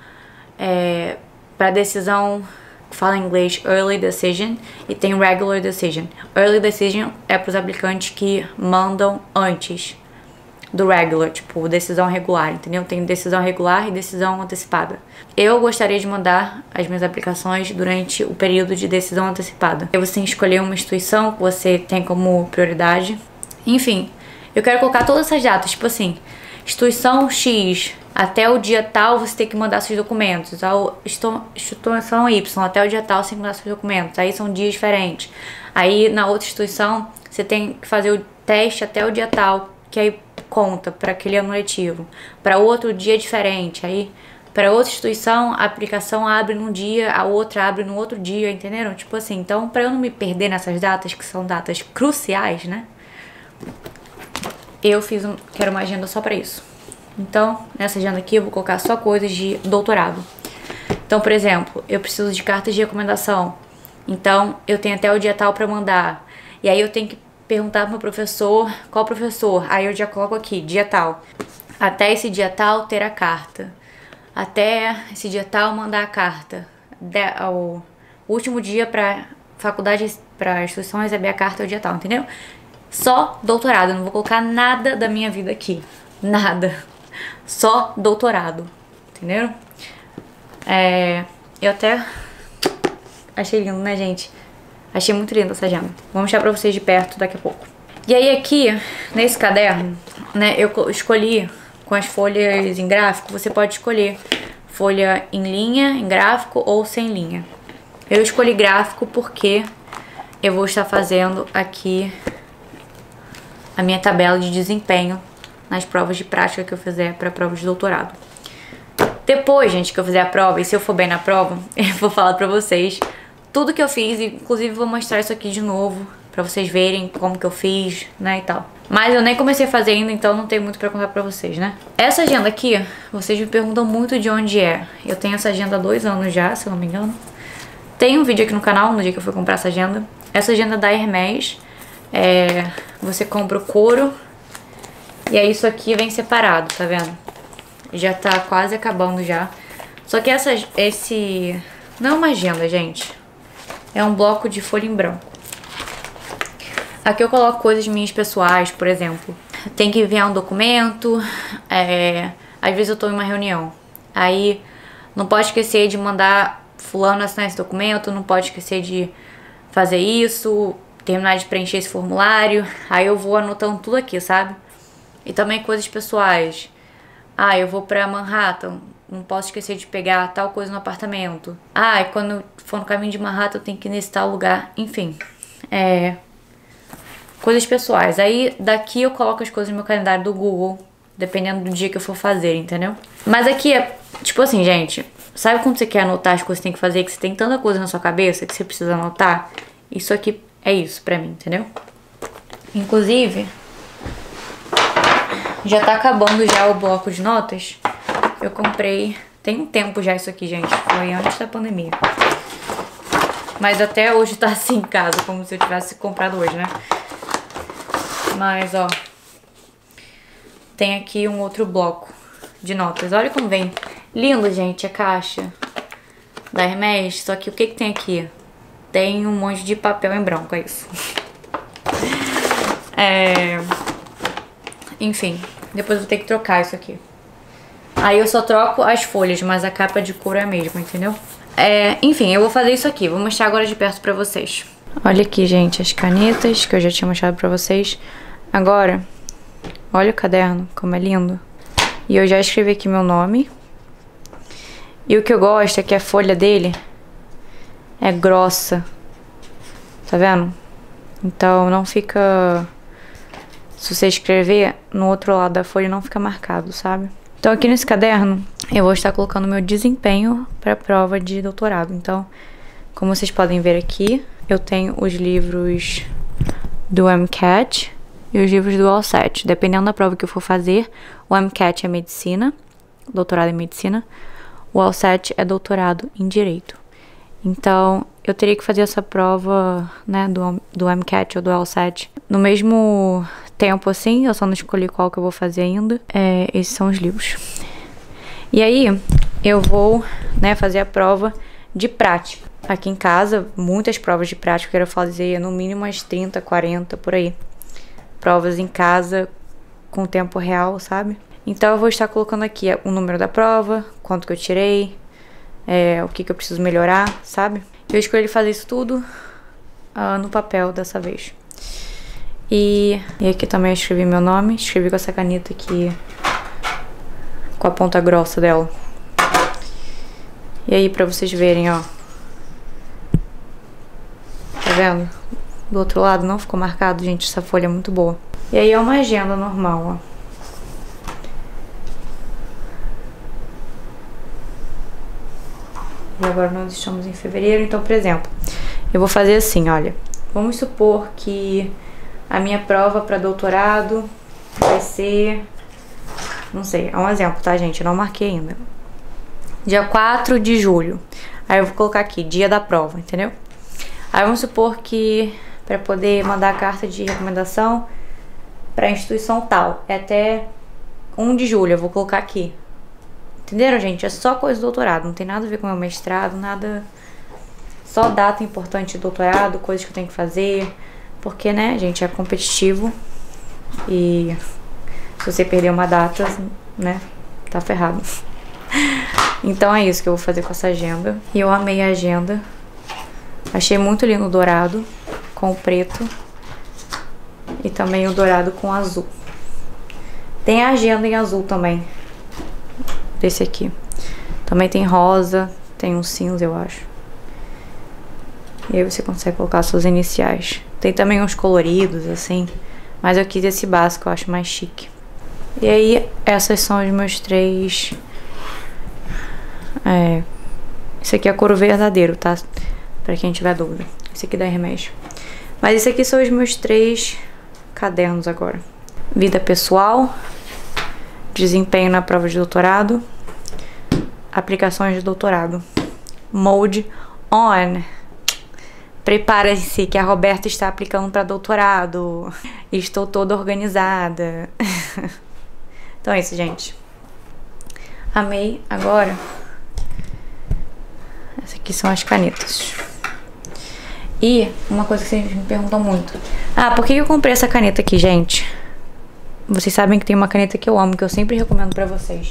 É, para decisão, fala em inglês Early Decision e tem Regular Decision. Early Decision é para os aplicantes que mandam antes do Regular, tipo decisão regular, entendeu? Tem decisão regular e decisão antecipada. Eu gostaria de mandar as minhas aplicações durante o período de decisão antecipada. Você tem que escolher uma instituição que você tem como prioridade. Enfim, eu quero colocar todas essas datas, tipo assim, instituição X, até o dia tal você tem que mandar seus documentos. A instituição Y, até o dia tal você tem que mandar seus documentos. Aí são dias diferentes. Aí na outra instituição você tem que fazer o teste até o dia tal, que aí conta para aquele ano letivo. Para outro dia diferente. Aí para outra instituição a aplicação abre num dia, a outra abre no outro dia, entenderam? Tipo assim, então para eu não me perder nessas datas, que são datas cruciais, né? Eu fiz um, quero uma agenda só para isso. Então, nessa agenda aqui eu vou colocar só coisas de doutorado. Então, por exemplo, eu preciso de cartas de recomendação. Então, eu tenho até o dia tal para mandar. E aí eu tenho que perguntar pro meu professor, qual professor? Aí eu já coloco aqui, dia tal. Até esse dia tal ter a carta. Até esse dia tal mandar a carta. De, o último dia pra faculdade, pra instituição receber a carta é o dia tal, entendeu? Só doutorado, eu não vou colocar nada da minha vida aqui. Nada. Só doutorado, entendeu? É, eu até achei lindo, né, gente? Achei muito linda essa agenda. Vou mostrar pra vocês de perto daqui a pouco. E aí aqui, nesse caderno, né, eu escolhi com as folhas em gráfico. Você pode escolher folha em linha, em gráfico ou sem linha. Eu escolhi gráfico porque eu vou estar fazendo aqui a minha tabela de desempenho nas provas de prática que eu fizer para prova de doutorado. Depois, gente, que eu fizer a prova, e se eu for bem na prova, eu vou falar pra vocês tudo que eu fiz, inclusive vou mostrar isso aqui de novo, pra vocês verem como que eu fiz, né, e tal. Mas eu nem comecei a fazer ainda, então não tenho muito pra contar pra vocês, né. Essa agenda aqui, vocês me perguntam muito de onde é. Eu tenho essa agenda há dois anos já, se eu não me engano. Tem um vídeo aqui no canal, no dia que eu fui comprar essa agenda. Essa agenda da Hermès, é, você compra o couro, e aí isso aqui vem separado, tá vendo? Já tá quase acabando já. Só que essa, esse... não é uma agenda, gente. É um bloco de folha em branco. Aqui eu coloco coisas minhas pessoais, por exemplo. Tem que enviar um documento. É... Às vezes eu tô em uma reunião. Aí não pode esquecer de mandar fulano assinar esse documento. Não pode esquecer de fazer isso. Terminar de preencher esse formulário. Aí eu vou anotando tudo aqui, sabe? E também coisas pessoais. Ah, eu vou pra Manhattan, não posso esquecer de pegar tal coisa no apartamento. Ah, e quando for no caminho de Manhattan eu tenho que ir nesse tal lugar. Enfim, é... coisas pessoais. Aí daqui eu coloco as coisas no meu calendário do Google, dependendo do dia que eu for fazer, entendeu? Mas aqui é, tipo assim, gente, sabe quando você quer anotar as coisas que você tem que fazer, que você tem tanta coisa na sua cabeça que você precisa anotar? Isso aqui é isso pra mim, entendeu? Inclusive... já tá acabando já o bloco de notas. Eu comprei... tem um tempo já isso aqui, gente. Foi antes da pandemia. Mas até hoje tá assim em casa, como se eu tivesse comprado hoje, né? Mas, ó... tem aqui um outro bloco de notas. Olha como vem. Lindo, gente, a caixa da Hermès. Só que o que que tem aqui? Tem um monte de papel em branco, é isso. É... enfim... depois eu vou ter que trocar isso aqui. Aí eu só troco as folhas, mas a capa de couro é a mesma, entendeu? É, enfim, eu vou fazer isso aqui. Vou mostrar agora de perto pra vocês. Olha aqui, gente, as canetas que eu já tinha mostrado pra vocês. Agora, olha o caderno, como é lindo. E eu já escrevi aqui meu nome. E o que eu gosto é que a folha dele é grossa. Tá vendo? Então não fica... se você escrever no outro lado da folha não fica marcado, sabe? Então aqui nesse caderno eu vou estar colocando meu desempenho para a prova de doutorado. Então, como vocês podem ver aqui, eu tenho os livros do MCAT e os livros do LSAT. Dependendo da prova que eu for fazer, o MCAT é medicina, doutorado em medicina, o LSAT é doutorado em direito. Então, eu teria que fazer essa prova, né, do, do MCAT ou do LSAT no mesmo tempo assim, eu só não escolhi qual que eu vou fazer ainda. É, esses são os livros. E aí, eu vou, né, fazer a prova de prática. Aqui em casa, muitas provas de prática, eu quero fazer no mínimo umas trinta, quarenta, por aí. Provas em casa, com tempo real, sabe? Então, eu vou estar colocando aqui o número da prova, quanto que eu tirei, é, o que que eu preciso melhorar, sabe? Eu escolhi fazer isso tudo uh, no papel dessa vez. E, e aqui também eu escrevi meu nome, escrevi com essa caneta aqui, com a ponta grossa dela. E aí, pra vocês verem, ó. Tá vendo? Do outro lado não ficou marcado, gente, essa folha é muito boa. E aí é uma agenda normal, ó. E agora nós estamos em fevereiro, então, por exemplo, eu vou fazer assim, olha. Vamos supor que a minha prova para doutorado vai ser... não sei, é um exemplo, tá, gente? Eu não marquei ainda. Dia quatro de julho. Aí eu vou colocar aqui, dia da prova, entendeu? Aí vamos supor que para poder mandar a carta de recomendação para a instituição tal. É até primeiro de julho, eu vou colocar aqui. Entenderam, gente? É só coisa do doutorado, não tem nada a ver com o meu mestrado, nada... Só data importante de doutorado, coisas que eu tenho que fazer. Porque, né, gente, é competitivo. E se você perder uma data, né, tá ferrado. Então é isso que eu vou fazer com essa agenda. E eu amei a agenda. Achei muito lindo o dourado com o preto. E também o dourado com azul. Tem a agenda em azul também. Desse aqui. Também tem rosa. Tem um cinza, eu acho. E aí você consegue colocar suas iniciais. Tem também uns coloridos, assim. Mas eu quis esse básico, eu acho mais chique. E aí, essas são os meus três... É... Esse aqui é couro verdadeiro, tá? Pra quem tiver dúvida. Esse aqui dá remédio. Mas esse aqui são os meus três cadernos agora. Vida pessoal. Desempenho na prova de doutorado. Aplicações de doutorado. Mode on. Prepare-se que a Roberta está aplicando para doutorado. Estou toda organizada. Então é isso, gente. Amei. Agora, essas aqui são as canetas. E uma coisa que vocês me perguntam muito. Ah, por que eu comprei essa caneta aqui, gente? Vocês sabem que tem uma caneta que eu amo, que eu sempre recomendo pra vocês.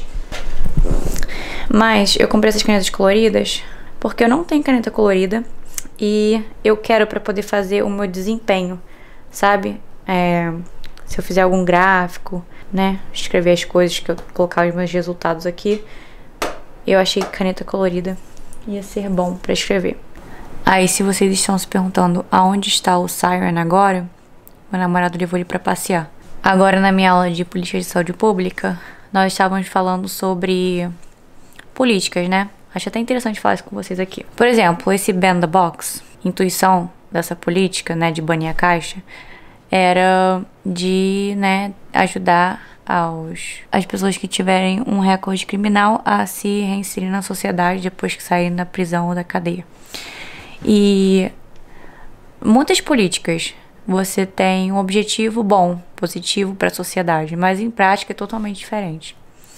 Mas eu comprei essas canetas coloridas porque eu não tenho caneta colorida. E eu quero pra poder fazer o meu desempenho, sabe? É, se eu fizer algum gráfico, né? Escrever as coisas, que eu colocar os meus resultados aqui. Eu achei que caneta colorida ia ser bom pra escrever. Aí, se vocês estão se perguntando aonde está o Siren agora, meu namorado levou ele pra passear. Agora, na minha aula de política de saúde pública, nós estávamos falando sobre políticas, né? Acho até interessante falar isso com vocês aqui. Por exemplo, esse ban the box, intuição dessa política, né, de banir a caixa, era de, né, ajudar aos, as pessoas que tiverem um recorde criminal a se reinserir na sociedade depois que saírem da prisão ou da cadeia. E muitas políticas você tem um objetivo bom, positivo para a sociedade, mas em prática é totalmente diferente.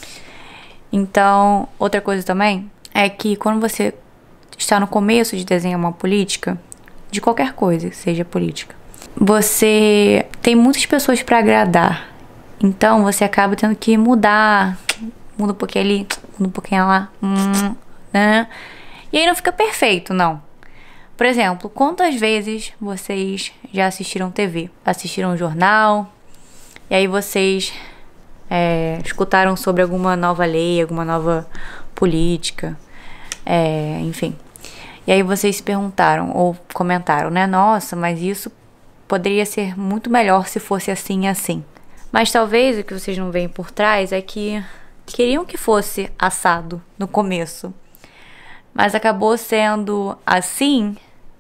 Então, outra coisa também é que quando você está no começo de desenhar uma política, de qualquer coisa, seja política, você tem muitas pessoas para agradar. Então você acaba tendo que mudar, muda um pouquinho ali, muda um pouquinho lá, hum, né? E aí não fica perfeito, não. Por exemplo, quantas vezes vocês já assistiram T V? Assistiram um jornal, e aí vocês é, escutaram sobre alguma nova lei, alguma nova política, é, enfim. E aí vocês se perguntaram ou comentaram, né? Nossa, mas isso poderia ser muito melhor se fosse assim e assim. Mas talvez o que vocês não veem por trás é que queriam que fosse assado no começo. Mas acabou sendo assim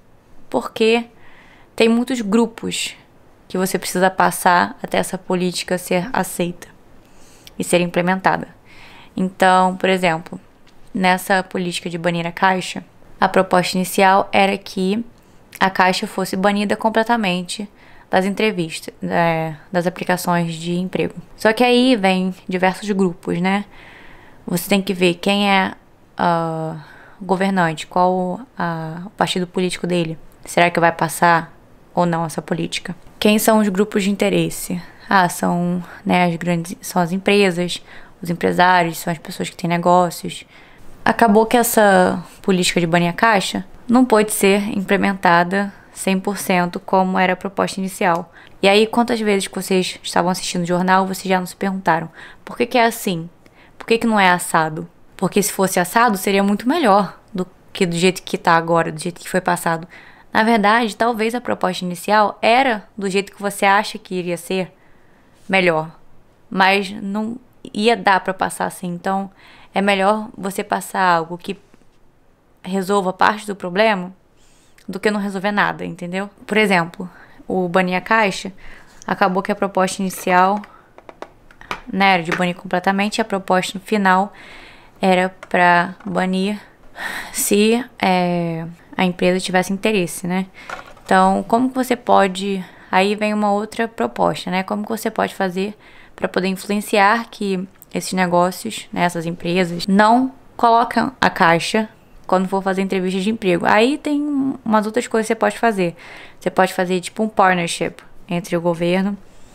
porque tem muitos grupos que você precisa passar até essa política ser aceita e ser implementada. Então, por exemplo, nessa política de banir a caixa, a proposta inicial era que a caixa fosse banida completamente das entrevistas, é, das aplicações de emprego. Só que aí vem diversos grupos, né? Você tem que ver quem é uh, o governante, qual uh, o partido político dele. Será que vai passar ou não essa política? Quem são os grupos de interesse? Ah, são, né, as grandes, são as empresas, os empresários, são as pessoas que têm negócios. Acabou que essa política de banir a caixa não pôde ser implementada cem por cento como era a proposta inicial. E aí, quantas vezes que vocês estavam assistindo o jornal, vocês já não se perguntaram, por que que é assim? Por que que não é assado? Porque se fosse assado, seria muito melhor do que do jeito que está agora, do jeito que foi passado. Na verdade, talvez a proposta inicial era do jeito que você acha que iria ser melhor, mas não ia dar para passar assim. Então, é melhor você passar algo que resolva parte do problema do que não resolver nada, entendeu? Por exemplo, o banir a caixa, acabou que a proposta inicial, né, era de banir completamente, e a proposta final era para banir se é, a empresa tivesse interesse, né? Então, como que você pode... Aí vem uma outra proposta, né? Como que você pode fazer para poder influenciar que esses negócios, né, essas empresas, não colocam a caixa quando for fazer entrevista de emprego. Aí tem umas outras coisas que você pode fazer. Você pode fazer tipo um partnership entre o governo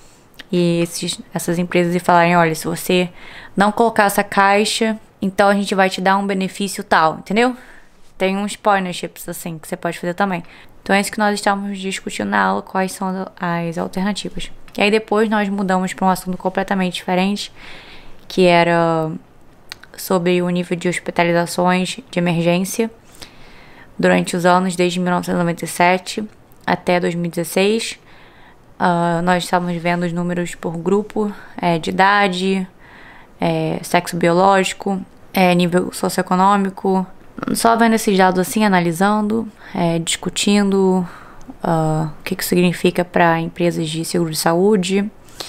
e esses, essas empresas e falarem, olha, se você não colocar essa caixa, então a gente vai te dar um benefício tal, entendeu? Tem uns partnerships assim que você pode fazer também. Então é isso que nós estávamos discutindo na aula, quais são as alternativas. E aí depois nós mudamos para um assunto completamente diferente, que era sobre o nível de hospitalizações de emergência durante os anos desde mil novecentos e noventa e sete até dois mil e dezesseis. Uh, nós estávamos vendo os números por grupo é, de idade, é, sexo biológico, é, nível socioeconômico. Só vendo esses dados assim, analisando, é, discutindo uh, o que, que significa para empresas de seguro de saúde,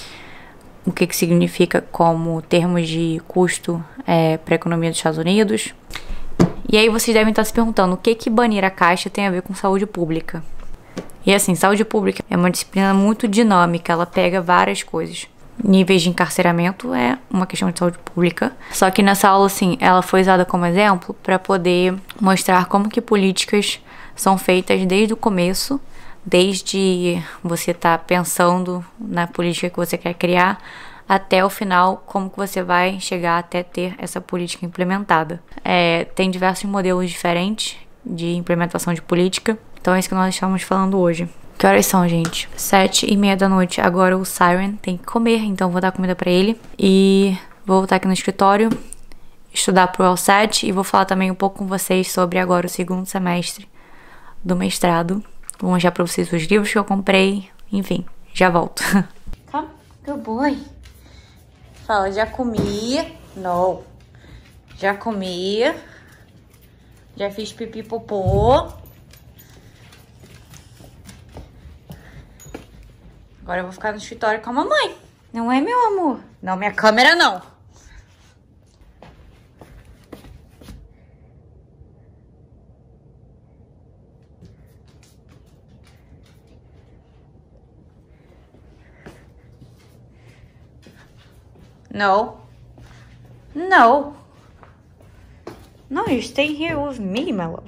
o que, que significa como termos de custo é, para a economia dos Estados Unidos. E aí vocês devem estar se perguntando o que, que banir a caixa tem a ver com saúde pública. E assim, saúde pública é uma disciplina muito dinâmica, ela pega várias coisas. Níveis de encarceramento é uma questão de saúde pública. Só que nessa aula, assim, ela foi usada como exemplo para poder mostrar como que políticas são feitas desde o começo, desde você estar tá pensando na política que você quer criar, até o final, como que você vai chegar até ter essa política implementada. É, tem diversos modelos diferentes de implementação de política. Então é isso que nós estamos falando hoje. Que horas são, gente? Sete e meia da noite. Agora o Siren tem que comer, então vou dar comida pra ele. E vou voltar aqui no escritório, estudar pro L sete e vou falar também um pouco com vocês sobre agora o segundo semestre do mestrado. Vou mostrar pra vocês os livros que eu comprei. Enfim, já volto. Come, good boy. Fala, já comi. Não. Já comi. Já fiz pipi popô. Agora eu vou ficar no escritório com a mamãe. Não é, meu amor? Não, minha câmera não. No. No. No, you stay here with me, my love.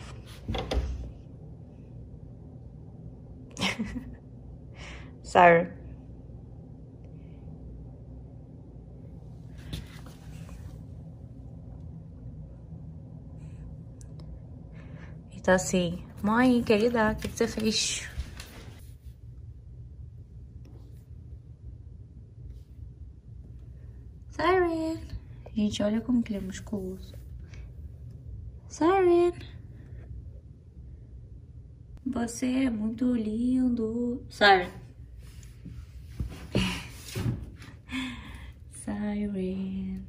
Sorry. Então assim, mãe, querida, o que você fez? Siren. Gente, olha como que ele é musculoso. Siren. Você é muito lindo. Siren. Siren.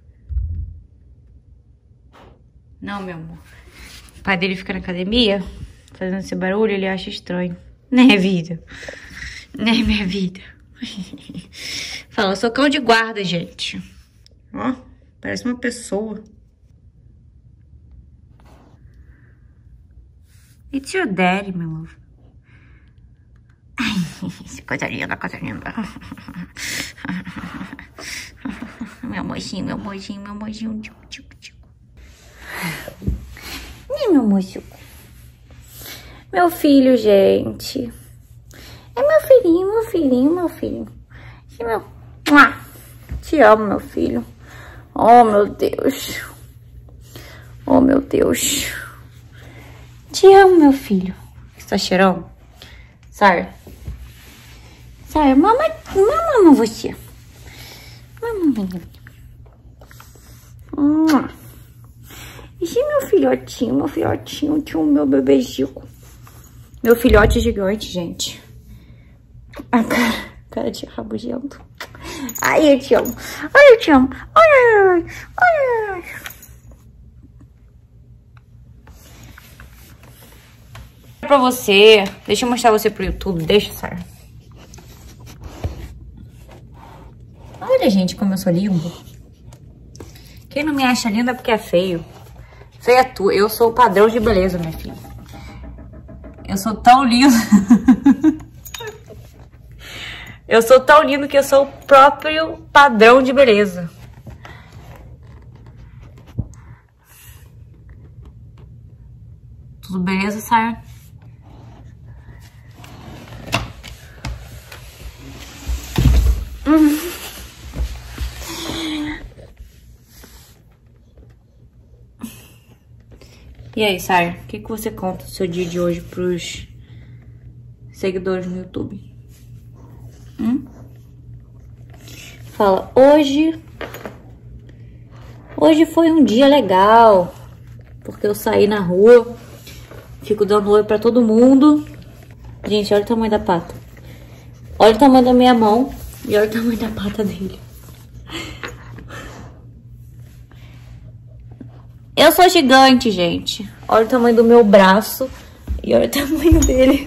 Não, meu amor. O pai dele fica na academia fazendo esse barulho, ele acha estranho. Né, vida? Né, minha vida? Fala, eu sou cão de guarda, gente. Ó, parece uma pessoa. It's your daddy, meu love. Ai, coisa linda, coisa linda. Meu mocinho, meu mocinho, meu mocinho. Tico, tico, tico. E meu mocinho? Meu filho, gente. É meu filhinho, meu filhinho, meu filho. E meu... Te amo, meu filho. Oh, meu Deus. Oh, meu Deus. Te amo, meu filho. Você tá cheirando? Sai. Sai, mamãe. Mamãe, você. Mamãe. Hum. Esse é meu filhotinho, meu filhotinho. Tinha o meu bebezinho. Meu filhote gigante, gente. A cara, cara de rabugento. Ai, eu te amo. Ai, eu te amo. Ai, ai, ai, ai. Pra você. Deixa eu mostrar você pro YouTube. Deixa, Sarah. Olha, gente, como eu sou lindo. Quem não me acha linda é porque é feio. Feia tu. Eu sou o padrão de beleza, minha filha. Eu sou tão lindo. Eu sou tão lindo que eu sou o próprio padrão de beleza. Tudo beleza, Sayra? Hum. E aí, Sayra, o que, que você conta do seu dia de hoje pros seguidores no YouTube? Hum? Fala, hoje... Hoje foi um dia legal, porque eu saí na rua, fico dando oi pra todo mundo. Gente, olha o tamanho da pata. Olha o tamanho da minha mão e olha o tamanho da pata dele. Eu sou gigante, gente. Olha o tamanho do meu braço e olha o tamanho dele.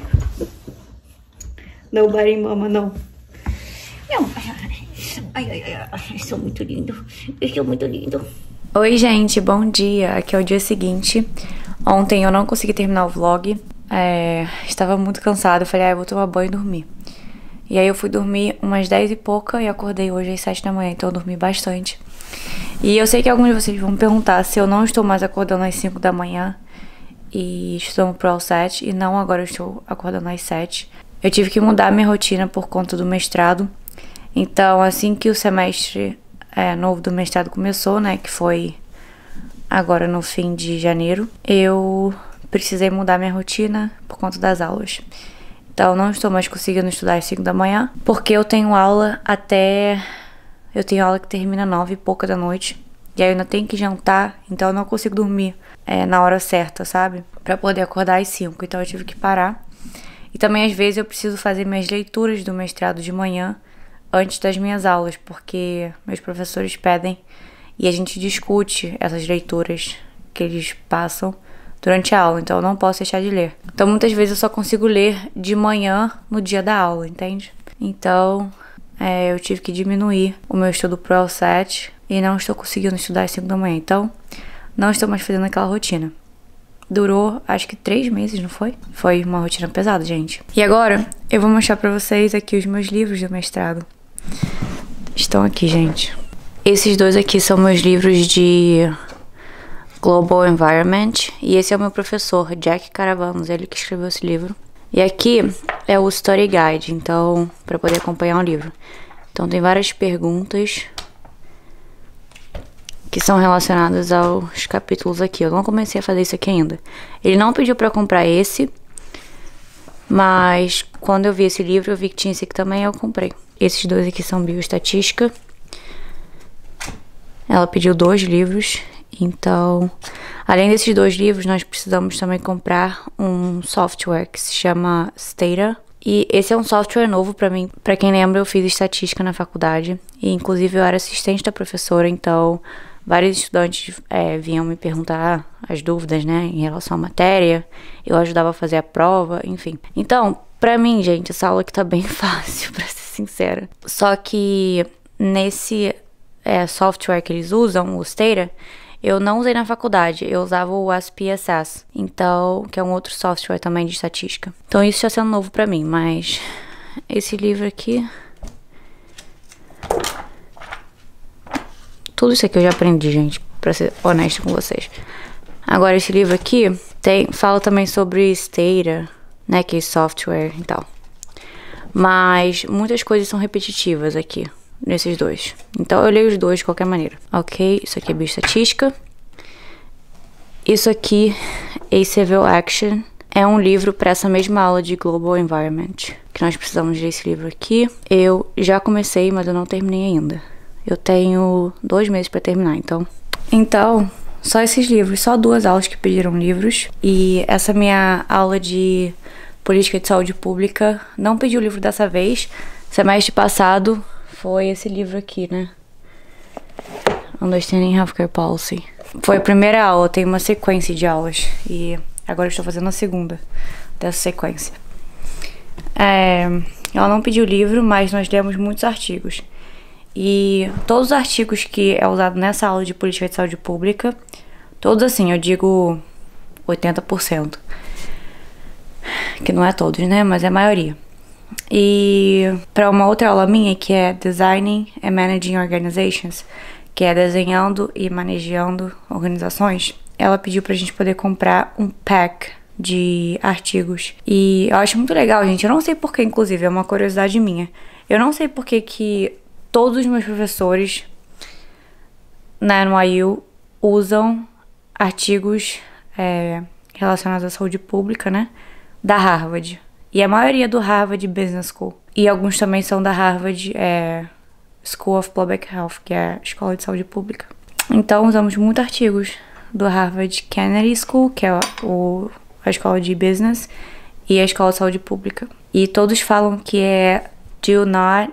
Não, Bari, mama, não. Não. Ai, ai, ai, eu sou muito lindo. Eu sou muito lindo. Oi, gente, bom dia. Aqui é o dia seguinte. Ontem eu não consegui terminar o vlog. É, estava muito cansada. Eu falei, ah, eu vou tomar banho e dormir. E aí eu fui dormir umas dez e pouca e acordei hoje às sete da manhã. Então eu dormi bastante. E eu sei que alguns de vocês vão me perguntar se eu não estou mais acordando às cinco da manhã e estudando pro sete. E não, agora eu estou acordando às sete. Eu tive que mudar minha rotina por conta do mestrado. Então, assim que o semestre é, novo do mestrado começou, né, que foi agora no fim de janeiro, eu precisei mudar minha rotina por conta das aulas. Então, não estou mais conseguindo estudar às cinco da manhã, porque eu tenho aula até... Eu tenho aula que termina às nove e pouca da noite. E aí eu ainda tenho que jantar, então eu não consigo dormir é, na hora certa, sabe? Pra poder acordar às cinco, então eu tive que parar. E também, às vezes, eu preciso fazer minhas leituras do mestrado de manhã antes das minhas aulas, porque meus professores pedem e a gente discute essas leituras que eles passam durante a aula, então eu não posso deixar de ler. Então, muitas vezes, eu só consigo ler de manhã no dia da aula, entende? Então, é, eu tive que diminuir o meu estudo pro L sete e não estou conseguindo estudar às cinco da manhã, então não estou mais fazendo aquela rotina. Durou, acho que três meses, não foi? Foi uma rotina pesada, gente. E agora, eu vou mostrar pra vocês aqui os meus livros do mestrado. Estão aqui, gente. Esses dois aqui são meus livros de Global Environment. E esse é o meu professor, Jack Caravanos, ele que escreveu esse livro. E aqui é o Study Guide, então, pra poder acompanhar o livro. Então tem várias perguntas que são relacionadas aos capítulos aqui. Eu não comecei a fazer isso aqui ainda. Ele não pediu pra comprar esse, mas quando eu vi esse livro, eu vi que tinha esse aqui também, eu comprei. Esses dois aqui são bioestatística. Ela pediu dois livros, então, além desses dois livros, nós precisamos também comprar um software que se chama Stata. E esse é um software novo pra mim. Pra quem lembra, eu fiz estatística na faculdade e, inclusive, eu era assistente da professora, então vários estudantes é, vinham me perguntar as dúvidas, né, em relação à matéria. Eu ajudava a fazer a prova, enfim. Então, pra mim, gente, essa aula aqui tá bem fácil, pra ser sincera. Só que nesse é, software que eles usam, o Stata, eu não usei na faculdade, eu usava o S P S S, então, que é um outro software também de estatística. Então isso está sendo novo pra mim, mas esse livro aqui... Tudo isso aqui eu já aprendi, gente, pra ser honesta com vocês. Agora, esse livro aqui tem, fala também sobre Stata, né, que é software e tal. Mas muitas coisas são repetitivas aqui, nesses dois. Então eu leio os dois de qualquer maneira. Ok, isso aqui é bioestatística. Isso aqui, A Civil Action, é um livro para essa mesma aula de Global Environment, que nós precisamos ler esse livro aqui. Eu já comecei, mas eu não terminei ainda. Eu tenho dois meses para terminar, então... Então, só esses livros, só duas aulas que pediram livros. E essa minha aula de Política de Saúde Pública não pediu livro dessa vez. Semestre passado foi esse livro aqui, né? Understanding Healthcare Policy. Foi a primeira aula, tem uma sequência de aulas. E agora eu estou fazendo a segunda dessa sequência. É, ela não pediu livro, mas nós lemos muitos artigos. E todos os artigos que é usado nessa aula de Política de Saúde Pública, todos assim, eu digo oitenta por cento, que não é todos, né, mas é a maioria. E para uma outra aula minha, que é Designing and Managing Organizations, que é desenhando e manejando organizações, ela pediu pra gente poder comprar um pack de artigos. E eu acho muito legal, gente. Eu não sei porquê, inclusive, é uma curiosidade minha. Eu não sei porquê que todos os meus professores na N Y U usam artigos é, relacionados à saúde pública, né? Da Harvard. E a maioria do Harvard Business School. E alguns também são da Harvard é, School of Public Health, que é a Escola de Saúde Pública. Então usamos muitos artigos do Harvard Kennedy School, que é o, a escola de business, e a escola de saúde pública. E todos falam que é do not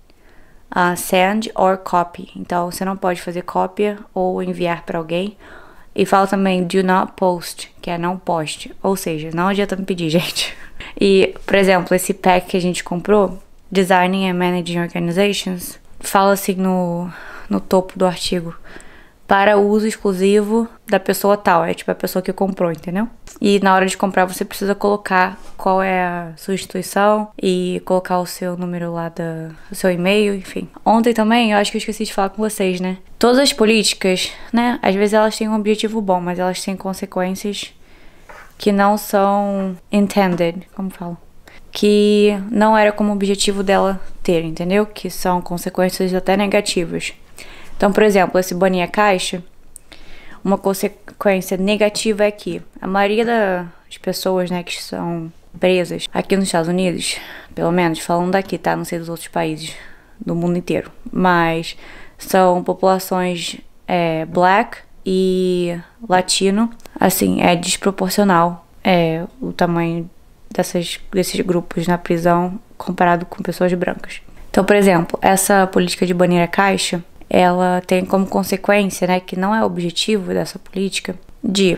uh, send or copy. Então você não pode fazer cópia ou enviar para alguém. E fala também do not post, que é não poste. Ou seja, não adianta me pedir, gente. E, por exemplo, esse pack que a gente comprou, Designing and Managing Organizations, fala assim no, no topo do artigo: para uso exclusivo da pessoa tal. É tipo a pessoa que comprou, entendeu? E na hora de comprar você precisa colocar qual é a sua instituição e colocar o seu número lá, da, o seu e-mail, enfim. Ontem também, eu acho que eu esqueci de falar com vocês, né? Todas as políticas, né? Às vezes elas têm um objetivo bom, mas elas têm consequências que não são intended, como falo. Que não era como objetivo dela ter, entendeu? Que são consequências até negativas. Então, por exemplo, esse banir a caixa, uma consequência negativa é que a maioria das pessoas, né, que são presas aqui nos Estados Unidos, pelo menos falando daqui, tá? Não sei dos outros países do mundo inteiro, mas são populações é, black e latino. Assim, é desproporcional é, o tamanho dessas, desses grupos na prisão comparado com pessoas brancas. Então, por exemplo, essa política de banir a caixa, ela tem como consequência, né, que não é o objetivo dessa política, de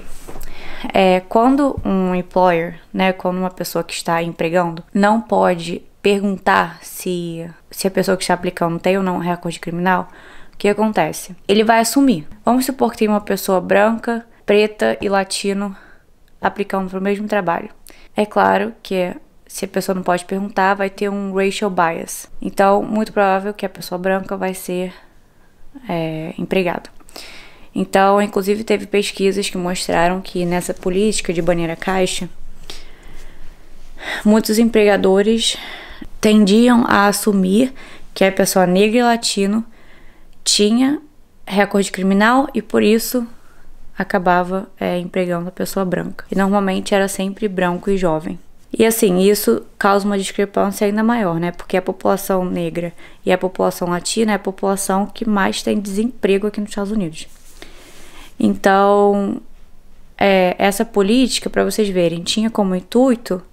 é, quando um employer, né, quando uma pessoa que está empregando, não pode perguntar se, se a pessoa que está aplicando tem ou não um recorde criminal, o que acontece? Ele vai assumir. Vamos supor que tem uma pessoa branca, preta e latino aplicando para o mesmo trabalho. É claro que se a pessoa não pode perguntar, vai ter um racial bias. Então, muito provável que a pessoa branca vai ser É, empregado. Então, inclusive, teve pesquisas que mostraram que nessa política de banir a caixa, muitos empregadores tendiam a assumir que a pessoa negra e latino tinha recorde criminal e por isso acabava é, empregando a pessoa branca. E normalmente era sempre branco e jovem. E assim, isso causa uma discrepância ainda maior, né? Porque a população negra e a população latina é a população que mais tem desemprego aqui nos Estados Unidos. Então, é, essa política, para vocês verem, tinha como intuito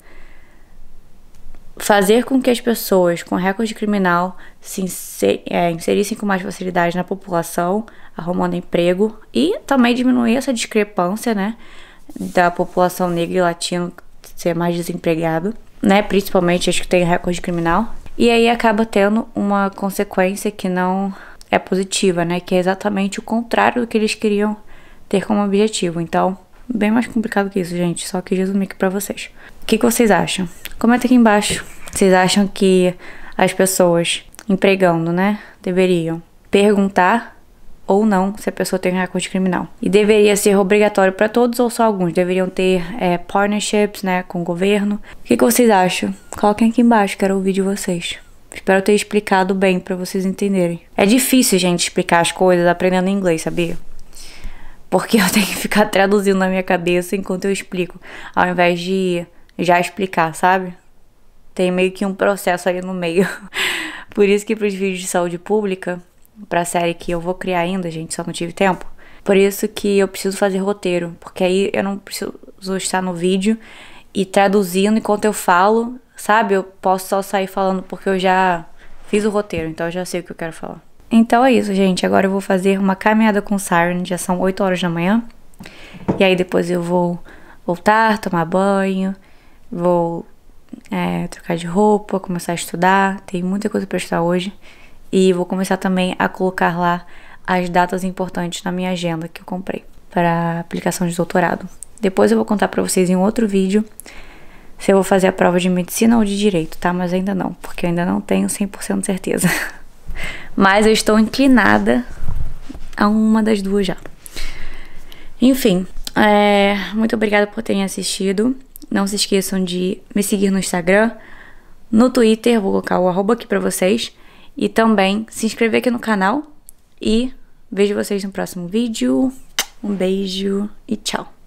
fazer com que as pessoas com recorde criminal se inser, é, inserissem com mais facilidade na população, arrumando emprego, e também diminuir essa discrepância, né, da população negra e latina ser mais desempregado, né, principalmente as que têm recorde criminal. E aí acaba tendo uma consequência que não é positiva, né, que é exatamente o contrário do que eles queriam ter como objetivo. Então, bem mais complicado que isso, gente, só que resumir aqui pra vocês. O que, que vocês acham? Comenta aqui embaixo. Vocês acham que as pessoas empregando, né, deveriam perguntar ou não se a pessoa tem recorde criminal? E deveria ser obrigatório para todos ou só alguns? Deveriam ter é, partnerships, né, com o governo? O que, que vocês acham? Coloquem aqui embaixo, quero ouvir de vocês. Espero ter explicado bem para vocês entenderem. É difícil, gente, explicar as coisas aprendendo inglês, sabia? Porque eu tenho que ficar traduzindo na minha cabeça enquanto eu explico, ao invés de já explicar, sabe? Tem meio que um processo aí no meio. Por isso que pros vídeos de saúde pública, pra série que eu vou criar ainda, gente, só não tive tempo. Por isso que eu preciso fazer roteiro, porque aí eu não preciso estar no vídeo e traduzindo enquanto eu falo, sabe? Eu posso só sair falando porque eu já fiz o roteiro, então eu já sei o que eu quero falar. Então é isso, gente. Agora eu vou fazer uma caminhada com o Siren, já são oito horas da manhã. E aí depois eu vou voltar, tomar banho, vou é, trocar de roupa, começar a estudar. Tem muita coisa pra estudar hoje. E vou começar também a colocar lá as datas importantes na minha agenda que eu comprei para aplicação de doutorado. Depois eu vou contar pra vocês em outro vídeo se eu vou fazer a prova de medicina ou de direito, tá? Mas ainda não, porque eu ainda não tenho cem por cento de certeza. Mas eu estou inclinada a uma das duas já. Enfim, é, muito obrigada por terem assistido. Não se esqueçam de me seguir no Instagram, no Twitter, vou colocar o arroba aqui pra vocês. E também se inscrever aqui no canal. E vejo vocês no próximo vídeo. Um beijo e tchau.